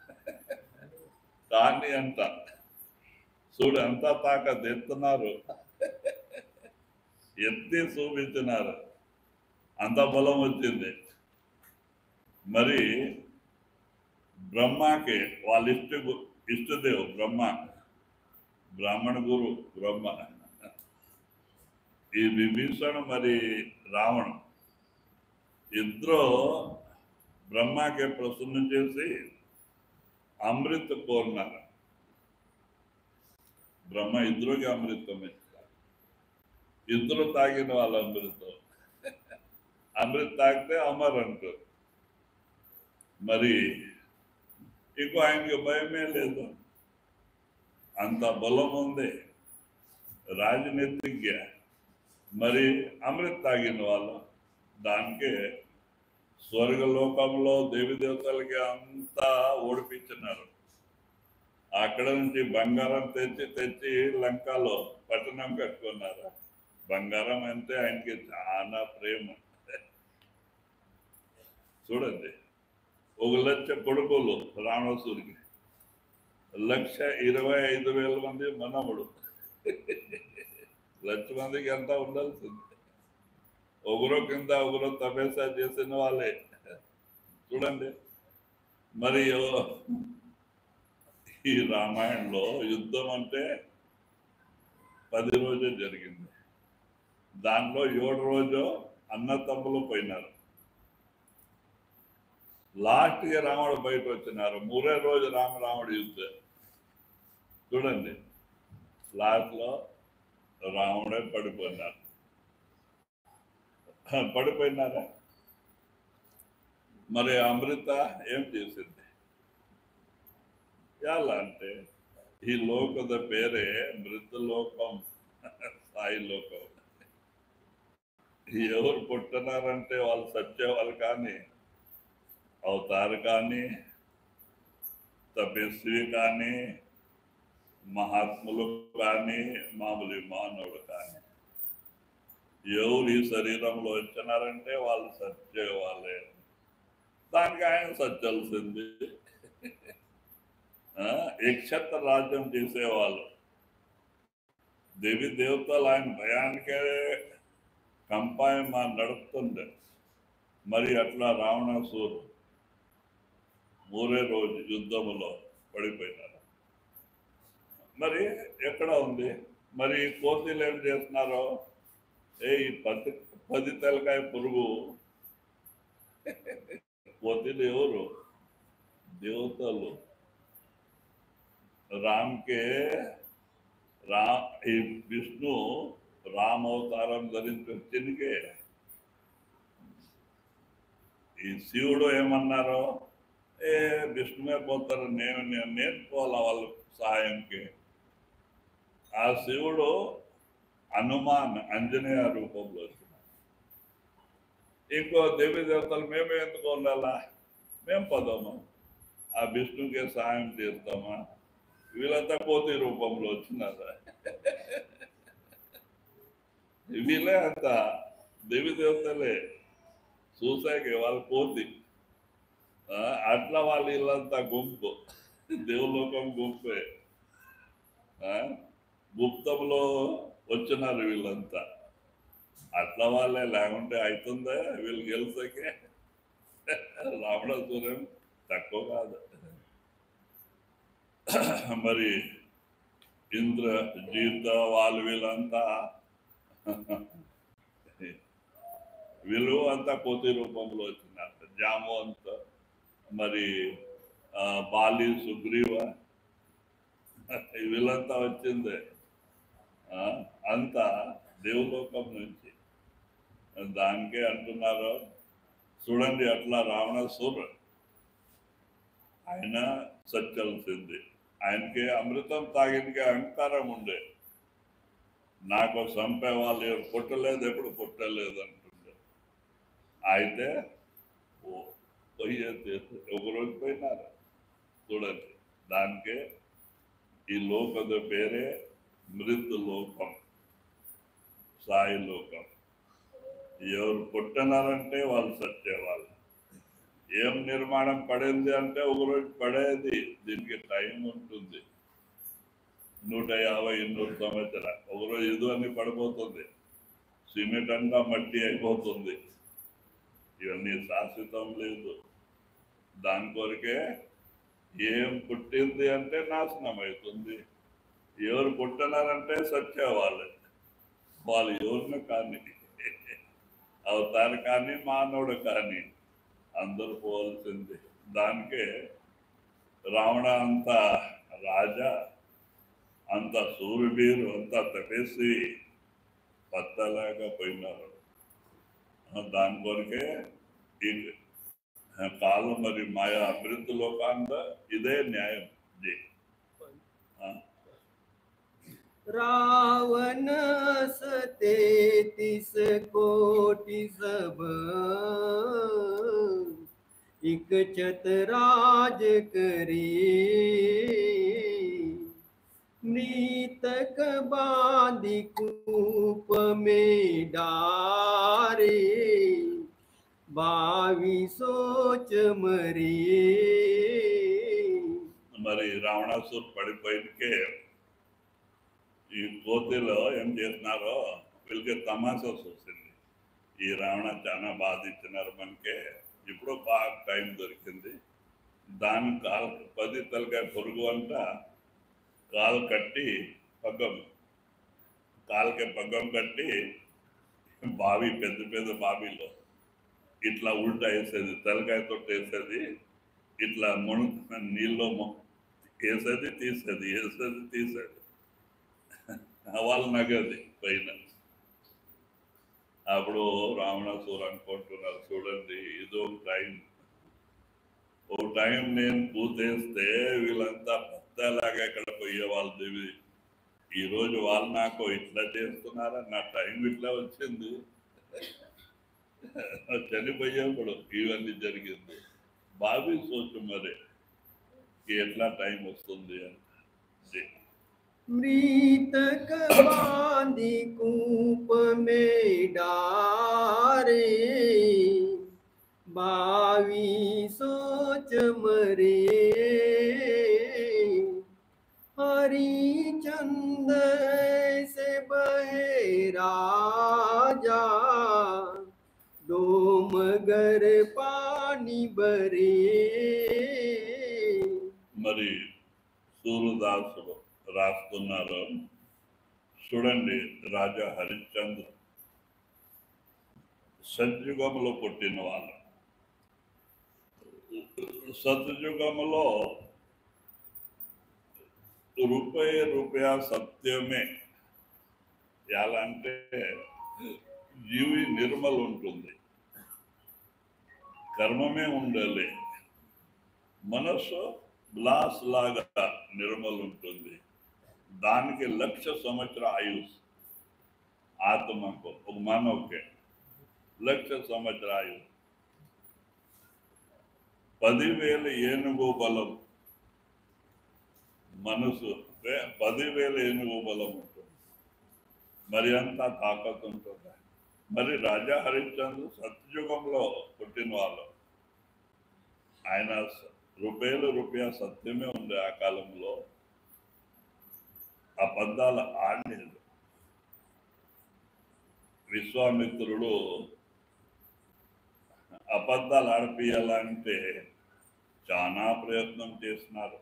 కానీ అంట చూడు అంతా తాకత్ ఎత్తున్నారు ఎత్తి చూపించినారు అంత బలం వచ్చింది మరి బ్రహ్మకి వాళ్ళ ఇష్టదేవు బ్రహ్మ బ్రాహ్మణ గురు బ్రహ్మ ఈ విభీషణ మరి రావణం ఇద్దరు బ్రహ్మకి ప్రసన్నం చేసి అమృత కోరినారు బ్రహ్మ ఇద్దరుకి అమృతం ఇస్తారు ఇద్దరు తాగిన వాళ్ళ అమృతం అమృత తాగితే అమర్ అంటారు మరి ఇంకో ఆయనకి భయమే లేదు అంత బలం ఉంది రాజనీతిజ్ఞ మరి అమృత తాగిన వాళ్ళు దానికే స్వర్గలోకంలో దేవి దేవతలకి అంతా ఓడిపించినారు అక్కడ నుంచి బంగారం తెచ్చి లంకలో పట్టణం కట్టుకున్నారు బంగారం అంటే ఆయనకి చాలా ప్రేమ చూడండి 1 లక్ష కొడుకులు రావణాసురికి 1,25,000 మంది మనముడు 1,00,000 మందికి అంతా ఉండాల్సింది ఒకరో కింద ఒకరో తపస్య చేసిన వాళ్ళే చూడండి మరి ఈ రామాయణంలో యుద్ధం అంటే 10 రోజులు జరిగింది దానిలో 7 రోజు అన్న తమ్ములు పోయినారు లాస్ట్గా రాముడు బయట వచ్చినారు 3వ రోజు రాముడు యుద్ధం చూడండి లాస్ట్లో రాముడే పడిపోయినారా మరి అమృత ఏం చేసింది ఎలా అంటే ఈ లోకದ పేరే మృతలోకం సాయి లోకం ఎవరు పుట్టినారంటే వాళ్ళు సత్యవాళ్ళు కానీ అవతారు కానీ తపస్వి కానీ మహాత్ములు కానీ మామూలు మానవుడు కానీ ఎవరు ఈ శరీరంలో వచ్చినారంటే వాళ్ళు సత్య వాళ్ళే. దానికి ఆయన సత్యాల్సింది. యక్షత్ర రాజ్యం చేసేవాళ్ళు దేవి దేవతలు ఆయన భయానికే కంపాయం నడుపుతుండే. మరి అట్లా రావణాసురు మూడే రోజు యుద్ధములో పడిపోయినారు. మరి ఎక్కడ ఉంది? మరి కోతిలు ఏం చేస్తున్నారో, ఈ 10 తలకాయ పురుగు కోతిలు ఎవరు? దేవతలు. రామ్కే ఈ విష్ణు రామ అవతారం ధరించి వచ్చిందికే ఈ శివుడు ఏమన్నారో, విష్ణువే పోతారు, నేను పోవాలా వాళ్ళ సహాయంకి. ఆ శివుడు హనుమాన్ ఆంజనేయ రూపంలో వచ్చినాడు. ఇంకో దేవి దేవతలు మేమే ఎందుకు ఉండాలా? మేము పోదామా? ఆ విష్ణుకే సహాయం చేస్తామా? వీళ్ళంతా కోతి రూపంలో వచ్చినారా? వీళ్ళే అంత దేవి దేవతలే చూసాక వాళ్ళ కోతి. అట్లా వాళ్ళు వీళ్ళంతా గుంపు, దేవలోకం గుంపే. గుప్తంలో వచ్చినారు వీళ్ళంతా. అట్లా వాళ్ళే, లేకుంటే అవుతుందా వీళ్ళు గెలిసకే? రావణాసురం తక్కువ కాదు. మరి ఇంద్రజీత వాళ్ళు వీళ్ళంతా వీళ్ళు అంతా కోతి రూపంలో వచ్చినారు. జాము అంతా, మరి బాలి, సుగ్రీవ వీళ్ళంతా వచ్చిందే అంతా దేవలోకం నుంచి. దానికే అంటున్నారు, చూడండి అట్లా రావణాసురు ఆయన సత్యాల్సింది. ఆయనకి అమృతం తాగినకి అహంకారం ఉండే. నాకు చంపే వాళ్ళు ఎవరు పుట్టలేదు, ఎప్పుడు పుట్టలేదు అంటుండే. అయితే ఒకరోజు పోయినారు. చూడండి, దానికే ఈ లోకದ పేరే మృతు లోకం, సాయి లోకం. ఎవరు పుట్టినారంటే వాళ్ళు సచ్చేవాళ్ళు. ఏం నిర్మాణం పడింది అంటే ఒకరోజు పడేది. దీనికి టైం ఉంటుంది, 150-200 సంవత్సరాలు. ఒకరోజు ఇది అన్ని పడిపోతుంది, సిమెంట్ అంతా మట్టి అయిపోతుంది. ఇవన్నీ శాశ్వతం లేదు. దాని కొరకే ఏం పుట్టింది అంటే నాశనం అవుతుంది. ఎవరు పుట్టినారంటే సచ్చేవాళ్ళు. వాళ్ళు ఎవరిని కానీ, అవతారు కానీ మానవుడు కానీ అందరూ పోవాల్సింది. దానికే రావణ అంత రాజా, అంత సూర్యవీరు, అంత తపేసి పత్తలాగా పోయినారు. దాని కొరకే ఈ కాలం మరి మాయా అభివృద్ధి లోకాంత ఇదే న్యాయం. रावण 33 कोटि सब एक छतराज करी मृतक बांधी कूप में डारे भावी सोच मरी. మరి రావణాసురు పడిపోయినకే ఈ కోతిలో ఏం చేస్తున్నారో వీళ్ళకి తమాషా చూసింది. ఈ రావణ చాలా బాధించినారు మనకే. ఇప్పుడు బాగా టైం దొరికింది. దాని కాలు 10 తలకాయ పురుగు అంట కాలు కట్టి పగ్గం, కాలుకి పగ్గం కట్టి బావి, పెద్ద పెద్ద బావిలో ఇట్లా ఉల్టా వేసేది, తలకాయతో వేసేది. ఇట్లా నీళ్ళు వేసేది, తీసేది, వేసేది, తీసేది. వాళ్ళు నగది పైన. అప్పుడు రావణాసురు అనుకుంటున్నారు, చూడండి ఇదో టైం. ఓ టైం నేను పూతేస్తే వీళ్ళంతా పత్తలాగా ఇక్కడ పోయేవాళ్ళు. దేవి ఈరోజు వాళ్ళు నాకు ఇట్లా చేస్తున్నారా? నా టైం ఇట్లా వచ్చింది. చనిపోయేప్పుడు ఇవన్నీ జరిగింది. బావి సోచు మరి ఎట్లా టైం వస్తుంది అంటే मृतक बांधी कूप में डारे, भावी सोच मरे, हरिचंद से बहे राजा, डोमगर पानी भरे। మరి సూర్యదాసులు రాస్తున్నారు. చూడండి, రాజా హరిశ్చంద్ర సత్యుగంలో పుట్టిన వాళ్ళు. సత్యుగంలో రూపాయ సత్యమే. ఎలా అంటే జీవి నిర్మల్ ఉంటుంది, కర్మమే ఉండాలి. మనస్సు గ్లాస్ లాగా నిర్మల్ ఉంటుంది. దానికి 1,00,000 సంవత్సర ఆయుష్. ఆత్మకు ఒక మానవుకే 1,00,000 సంవత్సర ఆయుష్. 10,000 ఏనుగు బలం. మనసు 10,000 ఏనుగు బలం ఉంటుంది. మరి అంతా తాకత్ ఉంటుంది. మరి రాజా హరిశ్చంద్ర సత్యుగంలో పుట్టిన వాళ్ళు. ఆయన రూపాయ సత్యమే ఉంది. ఆ కాలంలో అబద్ధాలు ఆడలేదు. విశ్వామిత్రుడు అబద్ధాలు ఆడిపియాలంటే చాలా ప్రయత్నం చేసినారు.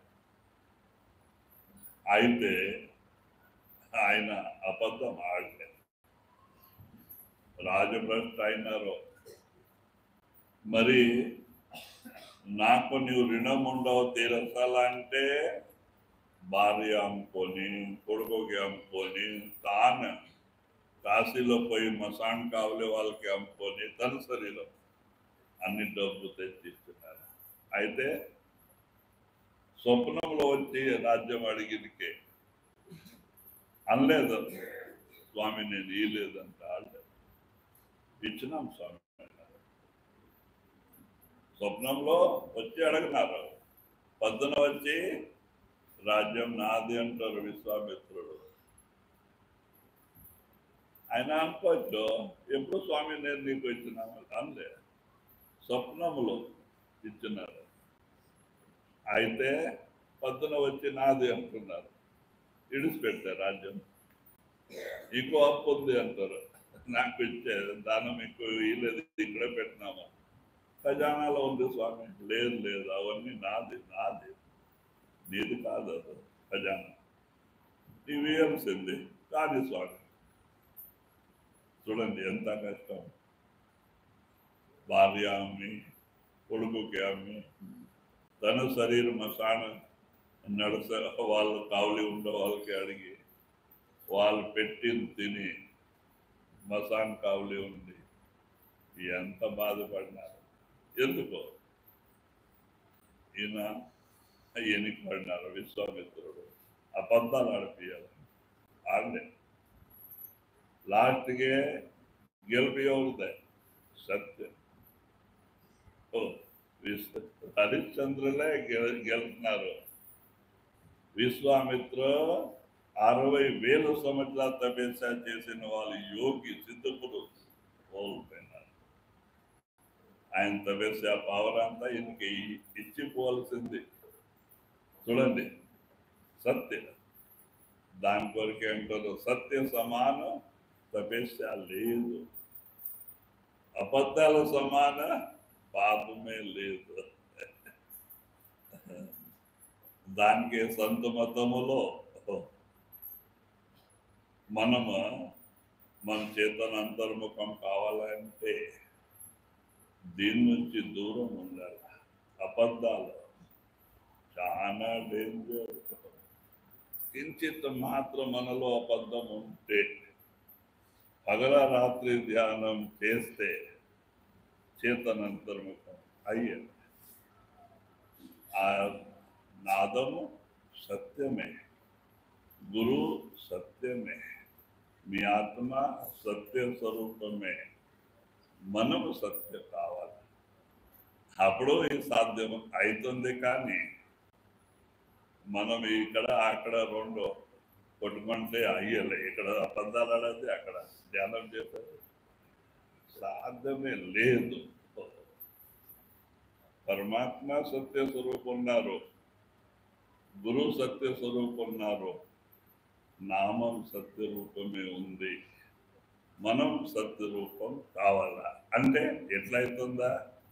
అయితే ఆయన అబద్ధం ఆడలేదు. రాజభ్రష్ట అయినారు. మరి నాకు నీవు రుణం ఉండవు తీరసాలంటే భార్య అమ్ముకొని, కొడుకుకి అమ్ముకొని, తాను కాశీలో పోయి మసాన్ కావలే వాళ్ళకి అమ్ముకొని తన శరీరం అన్ని డబ్బు తెచ్చిస్తున్నారు. అయితే స్వప్నంలో వచ్చి రాజ్యం అడిగినకే అనలేదు, స్వామి నేను ఇయ్యలేదంట. ఇచ్చినాం స్వామి. స్వప్నంలో వచ్చి అడగన్నారు. పొద్దున వచ్చి రాజ్యం నాది అంటారు విశ్వామిత్రుడు. ఆయన అనుకోవచ్చు, ఎప్పుడు స్వామి నేను నీకు ఇచ్చినాము అనలే, స్వప్నములో ఇచ్చినారు. అయితే పొద్దున వచ్చి నాది అంటున్నారు. ఇడిచిపెట్టారు రాజ్యం. ఇంకో అప్పు ఉంది అంటారు, నాకు ఇచ్చే దానం ఎక్కువ ఇవ్వలేదు, ఇక్కడే పెట్టినాము. ఖజానాలో ఉంది స్వామి. లేదు లేదు, అవన్నీ నాది నాది, నీది కాదు అది ఖజానా, నీవు ఇవ్వాల్సింది కాదు స్వామి. చూడండి ఎంత కష్టం. భార్య అమ్మి, కొడుకుకి అమ్మి, తన శరీరం మసాన నడస వాళ్ళు కావలి ఉండే వాళ్ళకి అడిగి వాళ్ళు పెట్టింది తిని మసాన్ కావలి ఉంది. ఎంత బాధపడినారు. ఎందుకో ఈయన ఎన్నికబడినారు విశ్వామిత్రుడు. అబద్ధాలు ఆడిపియాలి ఆడలే. లాస్ట్ಗೆ గెలిపియవుతాయి సత్యం. హరిశ్చంద్రులే గెలుతున్నారు. విశ్వామిత్ర 60,000 సంవత్సరాల తపస్య చేసిన వాళ్ళు యోగి సిద్ధపుడు కోల్పోయినారు. ఆయన తపస్య పవర్ అంతా ఈయనకి ఇచ్చిపోవాల్సింది. చూడండి, సత్య దాని కొరకే అంటారు, సత్య సమానం తపస్య లేదు, అబద్ధాల సమాన పాపమే లేదు. దానికి సంత మతములో మనము మన చేతన అంతర్ముఖం కావాలంటే దీని నుంచి దూరం ఉండాలి. అబద్ధాలు చాలా డేంజర్. కించిత్ మాత్రం మనలో అబద్ధం ఉంటే పగల రాత్రి ధ్యానం చేస్తే చేతనంతర్ముఖం అయ్యేది. ఆ నాదము సత్యమే, గురు సత్యమే, మీ ఆత్మ సత్య స్వరూపమే, మనము సత్య కావాలి. అప్పుడు ఇది సాధ్యం అవుతుంది. కానీ మనం ఇక్కడ అక్కడ రెండు కొట్టుకుంటే అయ్యలే, ఇక్కడ అబద్ధాలు ఆడేది, అక్కడ ధ్యానం చేసేది సాధ్యమే లేదు. పరమాత్మ సత్య స్వరూపం ఉన్నారు, గురు సత్య స్వరూపం ఉన్నారు, నామం సత్య రూపమే ఉంది. మనం సత్య రూపం కావాలా అంటే ఎట్లయితుందా?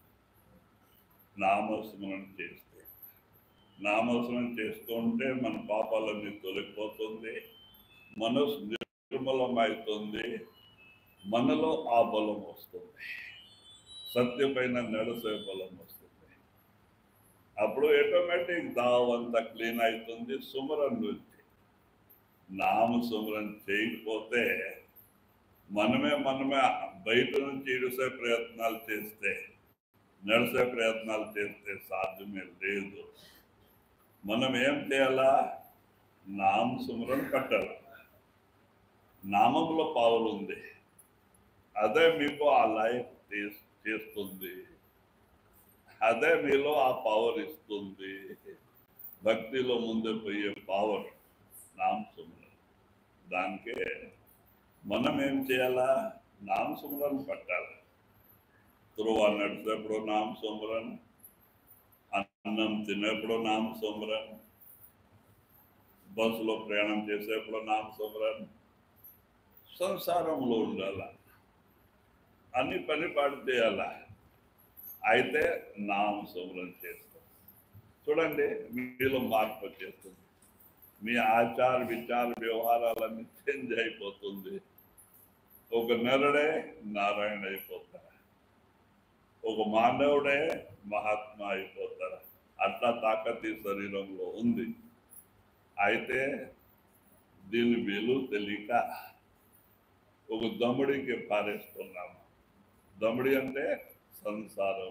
నామస్మరణ చేస్తే, నామస్మరణ చేస్తుంటే మన పాపాలన్నీ తొలగిపోతుంది, మనసు నిర్మలమవుతుంది, మనలో ఆ బలం వస్తుంది, సత్య పైన నడిసే బలం వస్తుంది. అప్పుడు ఆటోమేటిక్ దావంతా క్లీన్ అవుతుంది. సుమరన్ నుంచి నామ సుమరన్ చేయకపోతే మనమే బయట నుంచి ఇడిసే ప్రయత్నాలు చేస్తే, నడిసే ప్రయత్నాలు చేస్తే సాధ్యమే లేదు. మనం ఏం చేయాలా? నామ సుమరన్ కట్టాలి. నామంలో పవర్ ఉంది, అదే మీకు ఆ లైఫ్ చేస్తుంది, అదే మీలో ఆ పవర్ ఇస్తుంది. భక్తిలో ముందే పోయే పవర్ నామ సుమరన్. దానికే మనం ఏం చేయాలా? నామ సుమరన్ పట్టాలి. త్రువ నడిచేప్పుడు నామ సుమరన్, అన్నం తినేప్పుడు నామ సుమరన్, బస్సులో ప్రయాణం చేసేప్పుడు నామ సుమరన్, సంసారంలో ఉండాల, అన్ని పని పాటు చేయాలా. అయితే నామ సుమరన్ చేస్తాం. చూడండి, మీలో మార్పు వచ్చేస్తుంది. మీ ఆచార విచార వ్యవహారాలన్నీ చేంజ్ అయిపోతుంది. ఒక నరుడే నారాయణ అయిపోతారు, ఒక మానవుడే మహాత్మా అయిపోతారు. అట్లా తాకత్ ఈ శరీరంలో ఉంది. అయితే దీని విలువ తెలియక ఒక దమ్ముడికి పారేస్తున్నాము. దమ్ముడి అంటే సంసారం,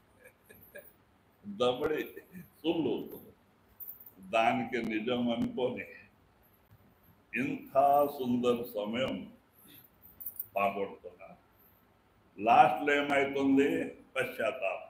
దమ్ముడి సుళ్ళు. దానికి నిజం అనుకొని ఇంత సుందర సమయం పాగొడుతున్నారు. లాస్ట్లో ఏమవుతుంది? పశ్చాత్తాపం.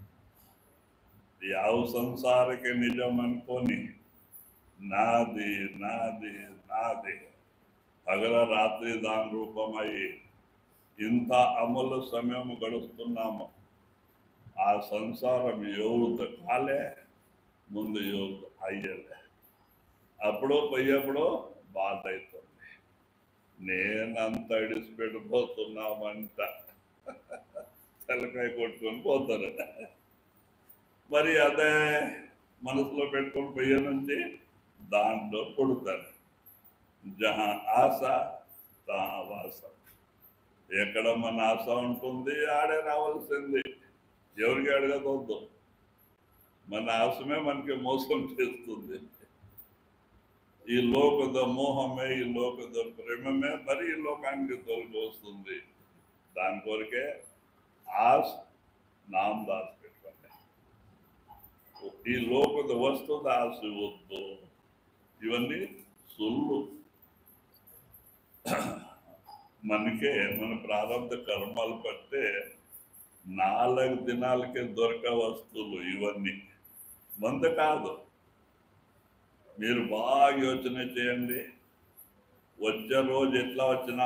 ಯಾವ సంసారకి నిజం అనుకొని నాది నాది నాది పగల రాత్రి దాని రూపమై ఇంత అమలు సమయం గడుస్తున్నాము. ఆ సంసారం ఎవరితో కాలే, ముందు ఎవరితో అయ్యలే. అప్పుడు పోయేప్పుడు బాధ అవుతుంది, నేనంత ఇడిచిపెట్టిపోతున్నామంట తలకాయ కొట్టుకొని పోతారు. మరి అదే మనసులో పెట్టుకొని పోయే నుంచి దాంట్లో కొడుతారు. జహా ఆశ తహా వాస. ఎక్కడ మన ఆశ ఉంటుంది ఆడే రావాల్సింది, ఎవరికి అడగదొద్దు. మన ఆశమే మనకి మోసం చేస్తుంది. ఈ లోకದ మోహమే, ఈ లోకದ ప్రేమమే మరి ఈ లోకానికి తొలగి వస్తుంది. దాని కొరకే ఆశ నామ దాచి పెట్టుకోండి. ఈ లోకದ వస్తువు ఆశ వద్దు. ఇవన్నీ సుళ్ళు. మనకే మన ప్రారంభ కర్మాలు పట్టే 4 దినాలకే దొరక వస్తువులు ఇవన్నీ, మంద కాదు. మీరు బాగా యోచన చేయండి. వచ్చే రోజు ఎట్లా వచ్చినా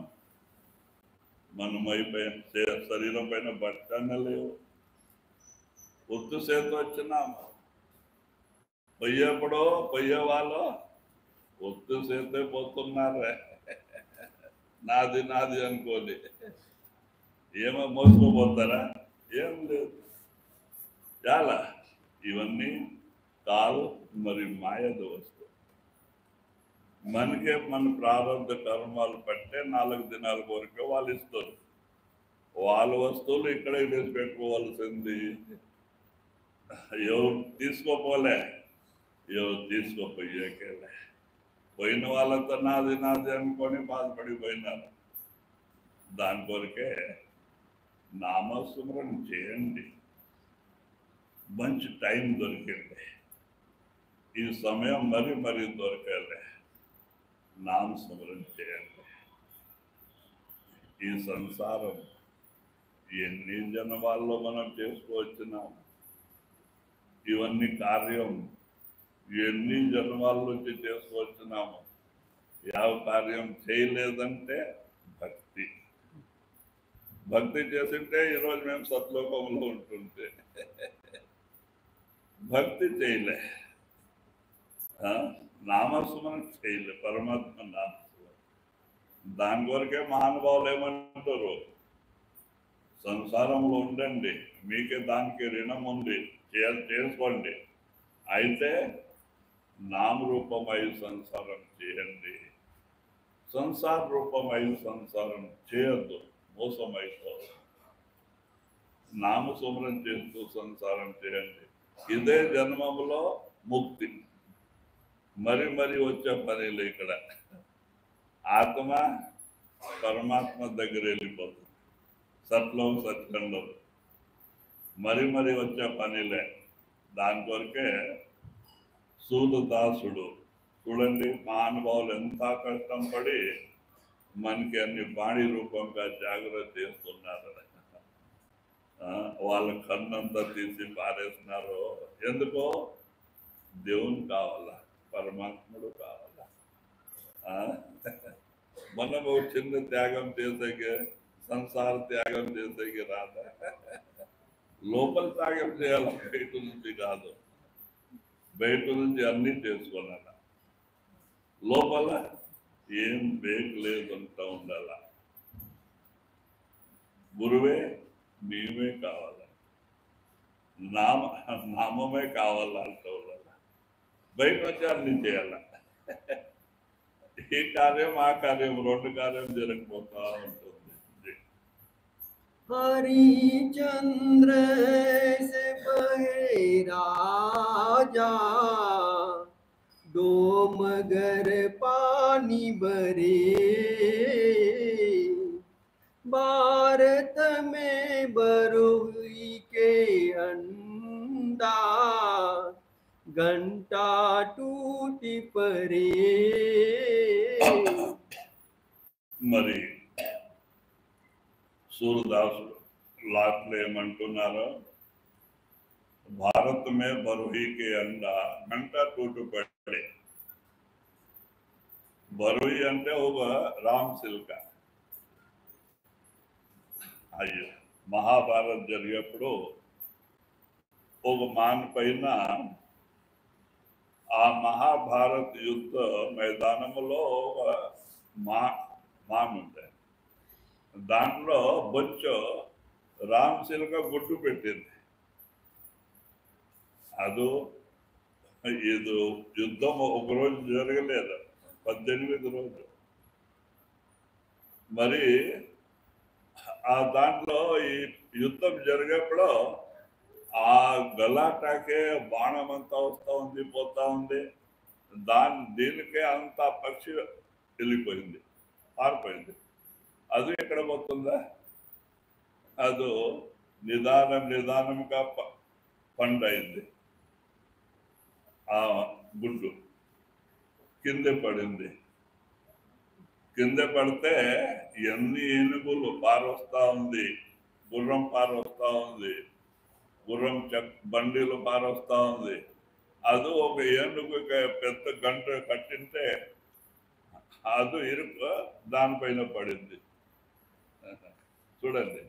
మనం అయిపోయిన శరీరం పైన బట్టన లేవు, ఒత్తు చేతి వచ్చినాము. పోయేప్పుడు పోయేవాళ్ళు ఒత్తు చేతే పోతున్నారే, నాది నాది అనుకోని. ఏమో మోసుకోపోతారా? ఏం లేదు. చాలా ఇవన్నీ కాలు మరి మాయద వస్తువు. మనకే మన ప్రారంభ కర్మాలు పట్టే 4 దినాల వరకే వాళ్ళు ఇస్తారు. వాళ్ళ వస్తువులు ఇక్కడే వేసి పెట్టుకోవాల్సింది. ఎవరు తీసుకోపోలే, ఎవరు తీసుకోపోయేకేలే. పోయిన వాళ్ళంతా నాది నాది అనుకొని బాధపడిపోయినారు. దాని కొరకే నామస్మరణ చేయండి. మంచి టైం దొరికింది, ఈ సమయం మరి దొరకాలి. నామస్మరణ చేయండి. ఈ సంసారం ఎన్ని జన్మాల్లో మనం చేసుకోవచ్చున్నాము. ఇవన్నీ కార్యం ఎన్ని జన్మాల నుంచి చేసుకొచ్చినాము. ಯಾವ కార్యం చేయలేదంటే భక్తి. భక్తి చేస్తుంటే ఈరోజు మేము సత్లోకంలో ఉంటుంటే, భక్తి చేయలే, నామస్మరణ చేయలే, పరమాత్మ నామస్మరణ. దాని కొరకే మహానుభావులు ఏమంటారు, సంసారంలో ఉండండి, మీకే దానికి రుణం ఉంది, చేసుకోండి, అయితే నామరూపమై సంసారం చేయండి, సంసార రూపమై సంసారం చేయొద్దు, మోసమైపోదు. నామస్మరణ చేస్తూ సంసారం చేయండి, ఇదే జన్మములో ముక్తి. మరి మరి వచ్చే పనిలే. ఇక్కడ ఆత్మ పరమాత్మ దగ్గర వెళ్ళిపోతుంది, సత్లం సత్ఖండం. మరి మరి వచ్చే పనిలే. దాని కొరకే సూర్యదాసుడు చూడండి, మహానుభావులు ఎంత కష్టం పడి మనకి అన్ని బాణి రూపంగా జాగ్రత్త చేస్తున్నారు. వాళ్ళ కన్నంతా తీసి పారేస్తున్నారు. ఎందుకో దేవుని కావాలా, పరమాత్ముడు కావాలా. మనం ఒక చిన్న త్యాగం చేసేకి, సంసార త్యాగం చేసేకి రాదా? లోపల త్యాగం చేయాలి, బయట నుంచి కాదు. బయట నుంచి అన్నీ చేసుకున్నాను, లోపల ఏం బేక్ లేదంటా ఉండాల. గురువే నీవే కావాల, నామమే కావాలంటూ ఉండాల. బయట వచ్చి అన్ని చేయాల. ఈ కార్యం ఆ కార్యం రెండు కార్యం జరిగిపోతా ఉంటుంది. हरिचंद्र से बहे राजा, दो मगर पानी भरे, भारत में बरुई के अंडा, घंटा टूटी परे। మరి सूरदासुడు లాస్ట్లో ఏమంటున్నారో, భారత్ మే బరుయికి అండా గంట టూటు పడే. బరుయి అంటే ఒక రామ్ సిల్క. అయ్యో, మహాభారత్ జరిగేప్పుడు ఒక మాన్ పైన ఆ మహాభారత్ యుద్ధ మైదానంలో ఒక మాన్ ఉంటాయి. దాంట్లో బొచ్చు రామ్ సిల్క గుడ్డు పెట్టింది. ఇది యుద్ధం ఒక రోజు జరగలేదు, 18 రోజులు. మరి ఆ దాంట్లో ఈ యుద్ధం జరిగేప్పుడు ఆ గలాటాకే బాణం అంతా వస్తూ ఉంది, పోతా ఉంది. దీనికే అంతా పక్షి వెళ్ళిపోయింది, పారిపోయింది. అది ఎక్కడ పోతుందా? అది నిదానంగా పండైంది. ఆ గుడ్డు కింద పడింది. కింద పడితే ఎన్ని ఏనుగులు పారొస్తా ఉంది, గుర్రం పారొస్తా ఉంది, గుర్రం బండిలు పారొస్తా ఉంది. అది ఒక ఏనుగు పెద్ద గంట కట్టింటే అది ఇరుకు దానిపైన పడింది. చూడండి,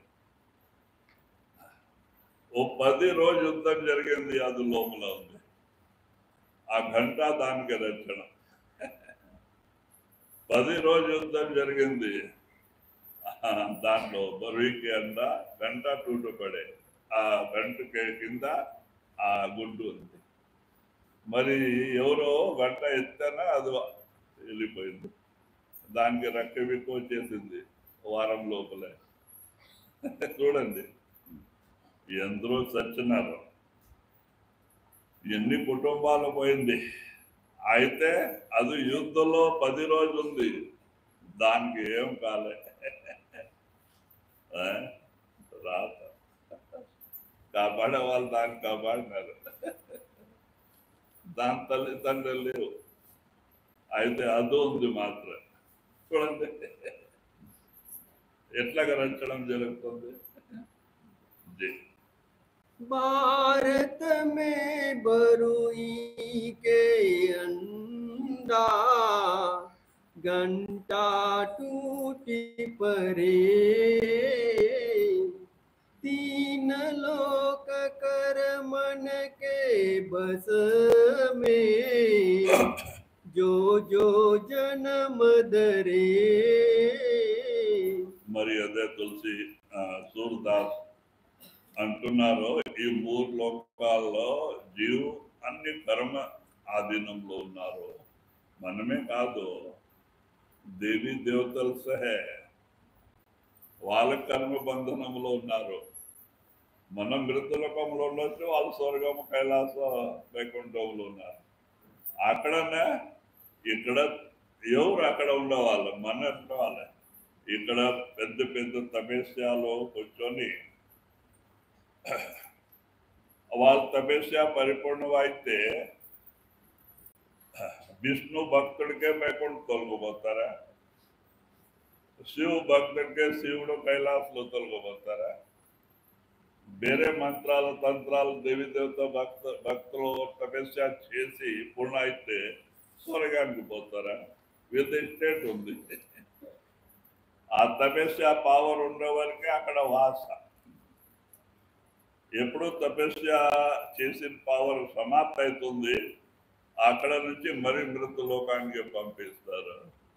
ఓ 10 రోజు యుద్ధం జరిగింది, అది లోపల ఉంది. ఆ గంట దానికి రక్షణ. 10 రోజు యుద్ధం జరిగింది, దాంట్లో బరువుకి అంట గంట టూటు పడే. ఆ గంటకి కింద ఆ గుడ్డు ఉంది. మరి ఎవరో గంట ఎత్తేనా అది వెళ్ళిపోయింది. దానికి రక్తవిక్కు వచ్చేసింది వారం లోపలే. చూడండి, ఎందరో చచ్చినారు, ఎన్ని కుటుంబాలు పోయింది. అయితే అది యుద్ధంలో 10 రోజులు ఉంది, దానికి ఏం కాలే. రాత కాపాడే వాళ్ళు దాన్ని కాపాడినారు, దాని తల్లిదండ్రులు లేవు. అయితే అది ఉంది మాత్రం. చూడండి ఎట్లాగా రక్షణం జరుగుతుంది. भारत में बरुई के अंडा, घंटा टूटी परे, तीन लोक कर मन के बस में, जो जो जन्म धरे. మరి అదే తులసి సూర్దాస్ అంటున్నారు, ఈ మూడు లోకాల్లో జీవు అన్ని కర్మ ఆధీనంలో ఉన్నారు. మనమే కాదు, దేవి దేవతలు సహే వాళ్ళ కర్మ బంధనంలో ఉన్నారు. మనం మృతలోకంలో ఉండొచ్చు, వాళ్ళు స్వర్గం కైలాస వైకుంఠంలో ఉన్నారు. అక్కడనే ఇక్కడ ఎవరు అక్కడ ఉండేవాళ్ళు, మన ఉండేవాళ్ళే. ఇక్కడ పెద్ద పెద్ద తపస్యాలు కూర్చొని వాళ్ళ తపస్య పరిపూర్ణమైతే విష్ణు భక్తుడికే వైకుంఠ తొలగిపోతారా? శివ భక్తుడికే శివుడు కైలాసలో తొలగిపోతారా? వేరే మంత్రాలు తంత్రాలు దేవి దేవత భక్తులు తపస్య చేసి పూర్ణ అయితే స్వర్గానికి పోతారా? వీళ్ళ స్టేట్ ఉంది. ఆ తపస్య పవర్ ఉండేవారికి అక్కడ వాస. ఎప్పుడు తపస్య చేసిన పవర్ సమాప్త అవుతుంది, అక్కడ నుంచి మరి మృతలోకానికి పంపిస్తారు.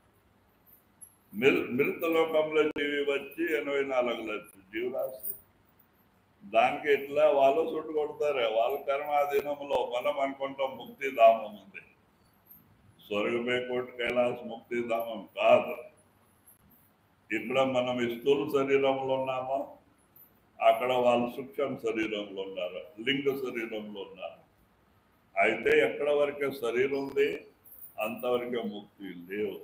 మృతలోకంలో జీవి వచ్చి 84 లక్షల జీవరాశి. దానికి ఇట్లా వాళ్ళు చుట్టు కొడతారు. వాళ్ళ కర్మాధీనంలో మనం అనుకుంటాం ముక్తిధామం ఉంది. స్వర్గమే కోటి కైలాస ముక్తిధామం కాదు. ఇక్కడ మనం ఈ స్థూల శరీరంలో ఉన్నామో, అక్కడ వాళ్ళు సూక్ష్మ శరీరంలో ఉన్నారు, లింగ శరీరంలో ఉన్నారు. అయితే ఎక్కడ వరకే శరీరం ఉంది అంతవరకే ముక్తి లేవు.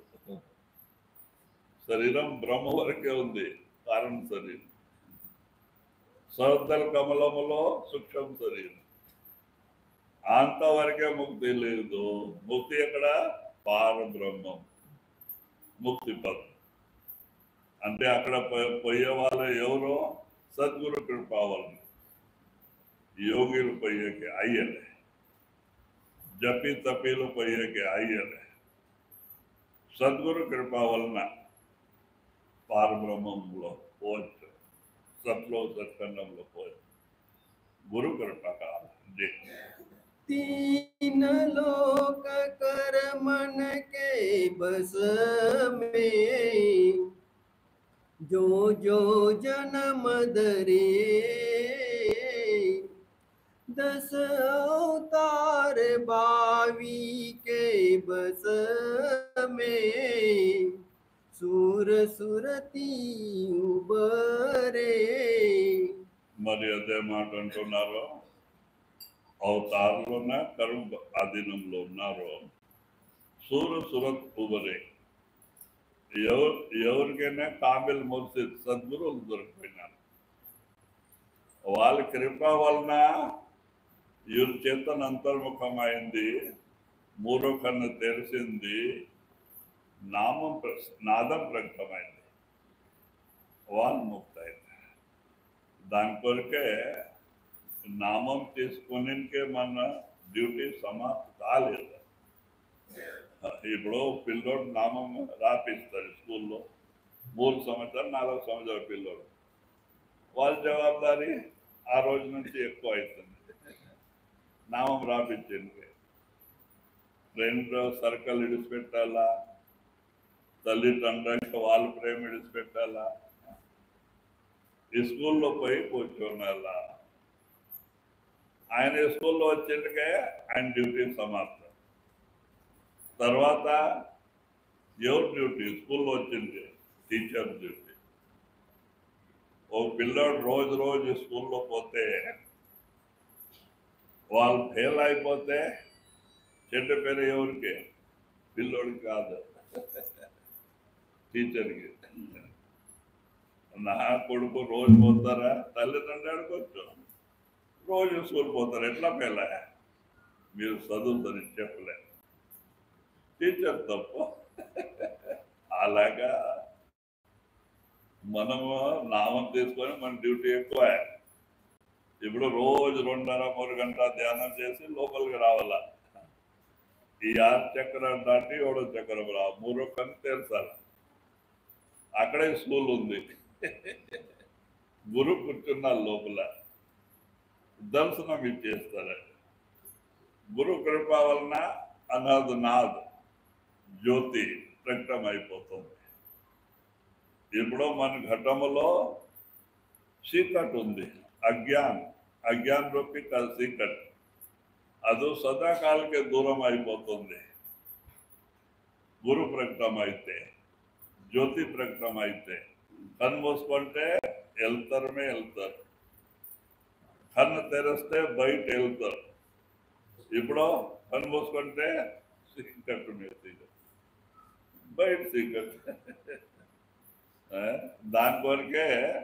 శరీరం బ్రహ్మ వరకే ఉంది, కారణ శరీరం. సహోదర కమలములో సూక్ష్మ శరీరం, అంతవరకే ముక్తి లేదు. ముక్తి ఎక్కడ? పారబ్రహ్మం ముక్తి పదం. అంటే అక్కడ పోయే వాళ్ళు ఎవరో సద్గురు కృపావల్ని, యోగిలు పోయేకి అయ్యలే, జపి తపీలు పోయేకి అయ్యలే. సద్గురు కృపా వలన పారబ్రహ్మంలో పోవచ్చు, సత్లో సత్ఖండంలో పోవచ్చు. గురు కృప కావాలి. तीन लोक कर मन के बस में, जो जो जन्म धरे, 10 अवतार 22 के बस में, सूर सुरती उबरे. మరి అదే మాట అంటున్నారు, అవతారంలోనే కర్మ అధీనంలో ఉన్నారు. సురత్ ఉబరే. ఎవరికైనా కామిల్ ముర్షిద్ సద్గురువులు దొరికిపోయినారు. వాళ్ళ కృప వలన వీరి చేతన అంతర్ముఖమైంది, మూడో కన్ను తెరిచింది, నాదం ప్రకటమైంది, వాళ్ళు ముక్తయింది. దాని కొరకే నామం తీసుకునే మన డ్యూటీ సమాప్తి కాలేదు. ఇప్పుడు పిల్లోడు నామం రాపిస్తారు స్కూల్లో, 3 సంవత్సరాలు 4 సంవత్సరాల పిల్లోడు. వాళ్ళ జవాబారి ఆ రోజు నుంచి ఎక్కువ అవుతుంది. నామం రాపించండి, 2 సర్కల్ ఇడిచిపెట్టాలా, తల్లిదండ్రులకి వాళ్ళ ప్రేమ ఇడిచిపెట్టాలా, ఈ స్కూల్లో పోయి కూర్చోనాలా. ఆయన స్కూల్లో వచ్చేట్టుగా ఆయన డ్యూటీ సమాప్తం. తర్వాత ఎవరి డ్యూటీ? స్కూల్లో వచ్చింది టీచర్ డ్యూటీ. ఓ పిల్లోడు రోజు స్కూల్లో పోతే, వాళ్ళు ఫెయిల్ అయిపోతే చెడ్డ పేరు ఎవరికి? పిల్లోడికి కాదు, టీచర్కి. నా కొడుకు రోజు పోతారా? తల్లిదండ్రులు అడుకోవచ్చు. రోజు స్కూల్ పోతారు, ఎట్లా ఫెయిల్ అయ్యా? మీరు చదువుతారు చెప్పలే, టీచర్ తప్పు. అలాగా మనము నామం తీసుకొని మన డ్యూటీ ఎక్కువ. ఇప్పుడు రోజు 2.5-3 గంటల ధ్యానం చేసి లోపలికి రావాలా. ఈ 6 చక్రం దాటి 7వ చక్రం రా 3 కన్ను తెరచాలి. అక్కడే స్కూల్ ఉంది. గురు కూర్చున్నారు లోపల, దర్శనం ఇచ్చేస్తారు. గురు కృప వలన అనాథ నాథ్ జ్యోతి ప్రకటన అయిపోతుంది. ఇప్పుడు మన ఘటములో చీకటి ఉంది, అజ్ఞాన రూపి చీకటి, అది సదాకాలకే దూరం అయిపోతుంది. గురు ప్రకటన అయితే, జ్యోతి ప్రకటన అయితే కన్ను మూసుకుంటే వెళ్తారు, కన్ను తెరిస్తే బయట వెళ్తారు. ఇప్పుడు కన్ను మూసుకుంటే చీకటి బయట చీకటి. దాని కొరకే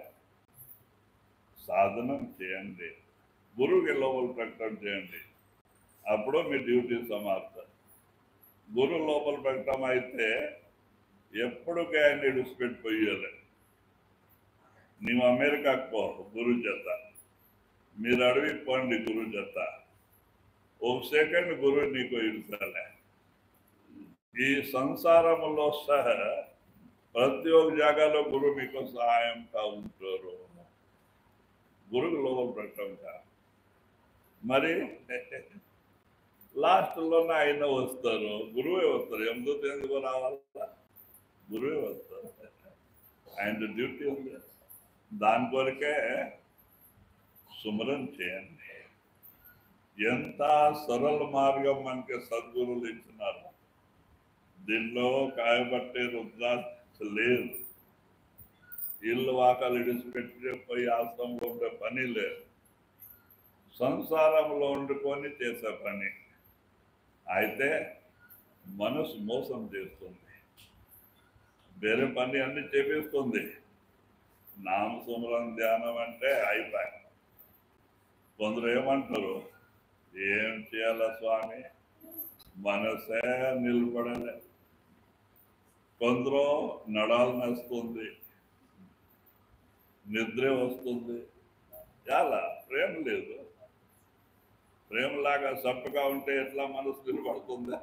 సాధనం చేయండి, గురువుకి లోపల ప్రకటన చేయండి, అప్పుడు మీ డ్యూటీ సమాప్తం. గురు లోపల ప్రకటన అయితే ఎప్పటికీ ఆయన విడిచిపెట్టిపోయాలి. నీవు అమెరికాకు పో గురు జత, మీరు అడవికి పోండి గురు జత, ఒక సెకండ్ గురువు నీకు ఇస్తాలే. ఈ సంసారంలో సహా ప్రతి ఒక్క జాగాలో గురువు మీకు సహాయంగా ఉంటారు. గురువు లోపల ప్రకటన. మరి లాస్ట్లోనే ఆయన వస్తారు, గురువే వస్తారు. ఎందుకు రావాలా? గురువే వస్తారు. ఆయన డ్యూటీ ఉంది. దాని కొరకే సుమరం చేయండి. ఎంత సరళ మార్గం మనకి సద్గురువులు ఇచ్చినారు. దీనిలో కాయబట్టే రుద్రాక్ష లేదు. ఇల్లు వాకలు ఇడిచిపెట్టి పోయి ఆశ్రమంలో ఉండే పని లేదు. సంసారంలో వండుకొని చేసే పని అయితే మనసు మోసం చేస్తుంది. వేరే పని అన్ని చేపిస్తుంది. నామసుమరం ధ్యానం అంటే అయిపోయి. కొందరు ఏమంటారు, ఏం చేయాలా స్వామి, మనసే నిలబడలే. కొందరు నడాలు నస్తుంది, నిద్ర వస్తుంది. చాలా ప్రేమ లేదు. ప్రేమలాగా సప్పగా ఉంటే ఎట్లా మనసు నిలబడుతుంది?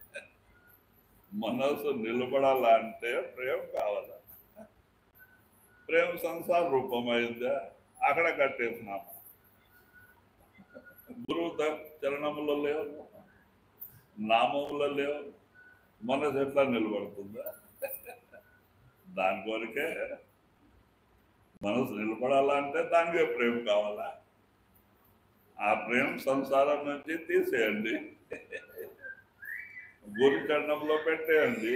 మనసు నిలబడాలంటే ప్రేమ కావాలా? ప్రేమ సంసార రూపమైందా? అక్కడ కట్టేసినాము. గురువు చరణంలో లేవు, నామంలో లేవు, మనసు ఎట్లా నిలబడుతుందా? దాని కొరకే మనసు నిలబడాలంటే దానికే ప్రేమ కావాలా? ఆ ప్రేమ సంసారం నుంచి తీసేయండి, గురు చరణంలో పెట్టేయండి.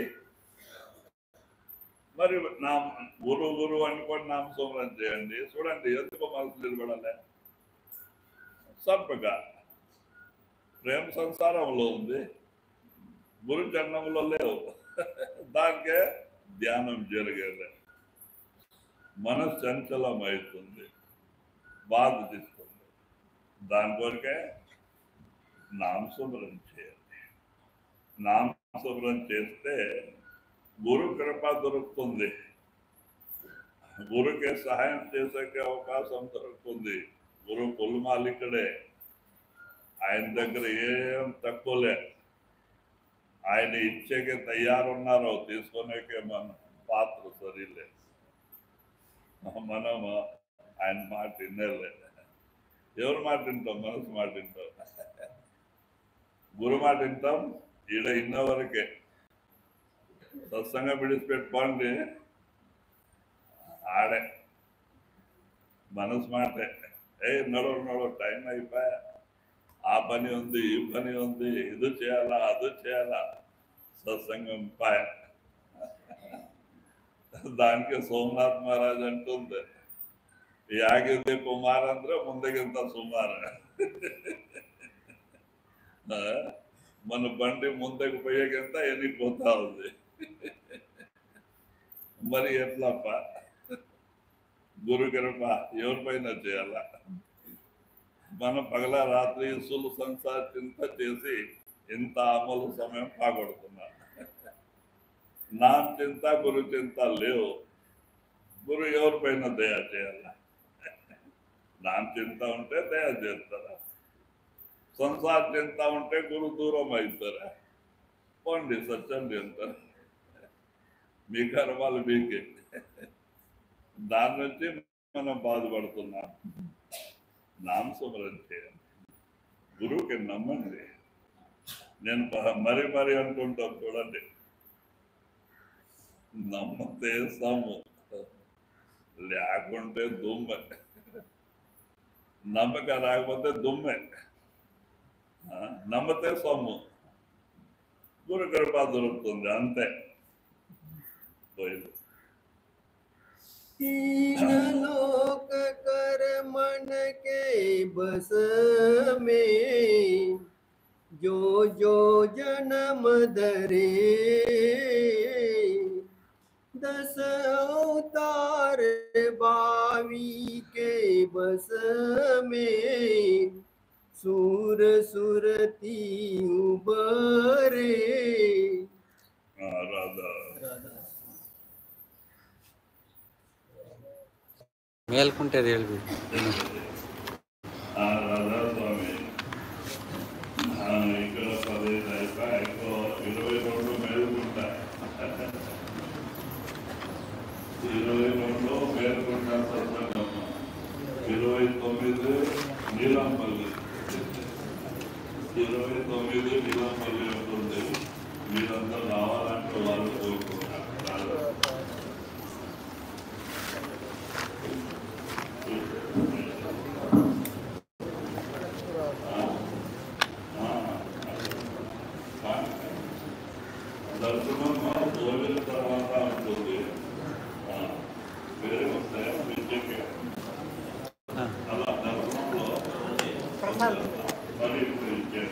మరి నా గురువు అనుకోని నామస్మరణ చేయండి. చూడండి ఎందుకు మనసు నిలబడాలి? సప్పగా ప్రేమ సంసారంలో ఉంది, గురు చరణంలో లేవు. దానికే ధ్యానం జరిగేది. మనసు చంచలం అవుతుంది, బాధ తీస్తుంది. దాని కొరకే నామస్మరణ చేయండి. నామస్మరణ చేస్తే గురు కృప దొరుకుతుంది. గురుకే సహాయం చేసే అవకాశం దొరుకుతుంది. గురు కులమాలికడే. ఆయన దగ్గర ఏం తక్కువలే. ఆయన ఇచ్చేకే తయారున్నారో తీసుకునేకే మన పాత్ర సరిలే. మనం ఆయన మాట వినలే. ఎవరు మాట వింటాం? మనసు మాట వింటాం, గురు మాట వింటాం. ఈడ ఇన్న వరకే సత్సంగం విడిచిపెట్టుకోండి, ఆడే మనసు మాటే. నడవ టైం అయిపోయా, ఆ పని ఉంది, ఈ పని ఉంది, ఇది చేయాలా, అది చేయాలా, సత్సంగం పాయ. దానికి సోమనాథ్ మహారాజ్ అంటుంది, ಯಾಗಿದೆ ಕುಮಾರ ಅಂದ್ರೆ ಮುಂದೆಗಿಂತ ಸುಮಾರ. మన బండి ముందుకు పోయేకంత వెళ్ళిపోతా ఉంది. మరి ఎట్లప్ప? గురు కృప ఎవరిపైన చేయాలా? మనం పగల రాత్రి సులు సంసార చింత చేసి ఇంత అమలు సమయం పాగొడుతున్నాం. నా చింత గురు చింత లేవు. గురు ఎవరిపైన దయ చేయాలా? నాన్న చింత ఉంటే దయ చేస్తారా? సంసార చింత ఉంటే గురు దూరం అవుతారా? పోండి, సత్యం చెప్తారు. మీ కర్మాలు మీకే. దాని నుంచి మనం బాధపడుతున్నాం. నామ స్మరణ చేయండి, గురువుకి నమ్మండి. నేను మరీ అనుకుంటాం చూడండి, నమ్మితే సొమ్ము, లేకుంటే దుమ్మె. నమ్మక రాకపోతే దుమ్మె. నమ్మితే సొమ్ము, గురు కృప దొరుకుతుంది, అంతే. పోయింది. तीन लोक कर मन के बस में, जो जो जन्म धरे, 10 अवतार 22 के बस में, सूर सुरती उबरे. రాధా మేల్కుంటేది ಹೇಳ್ಬಿಡಿ. రాధా స్వామి ఇక్కడ 15 అయిపోయి 22 మేలుకుంటా. 22 మేలుకుంటా సత్సంగమ్మ, 29 నీలంపల్లి, 29 నీలంపల్లి ఉంటుంది. మీరంతా రావాలంటే వాళ్ళు కోరుకుంటారు. దర్శనం 2 రోజుల తర్వాత ఉంటుంది. వేరే వస్తాయా విద్యకి అలా దర్శనంలో మరి ఇప్పుడు ఇచ్చారు.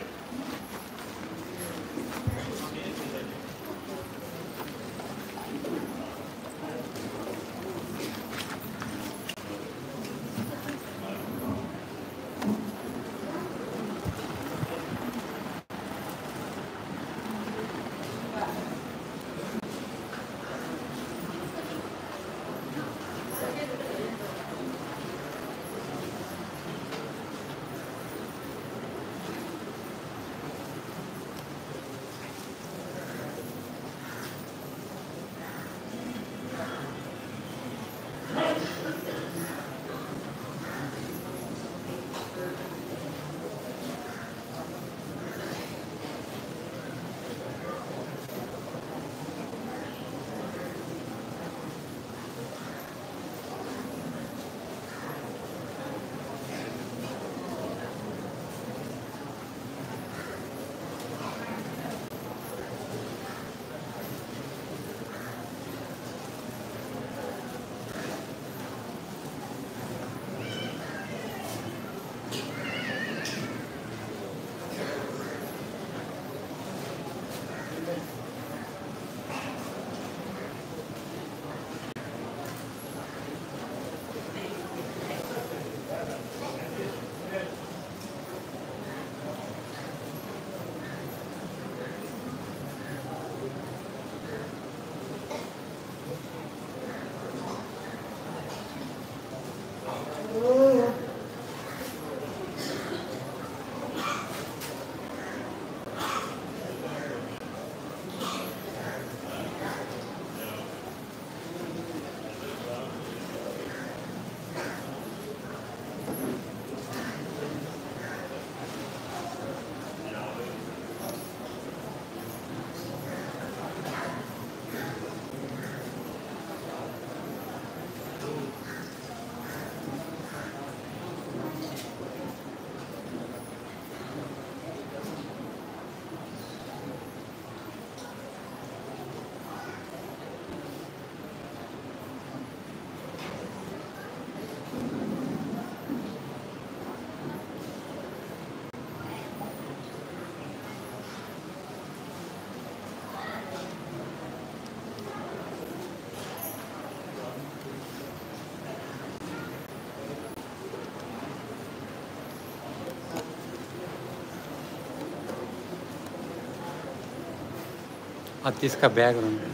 అది తీసుక బ్యాగ్ ఉంది.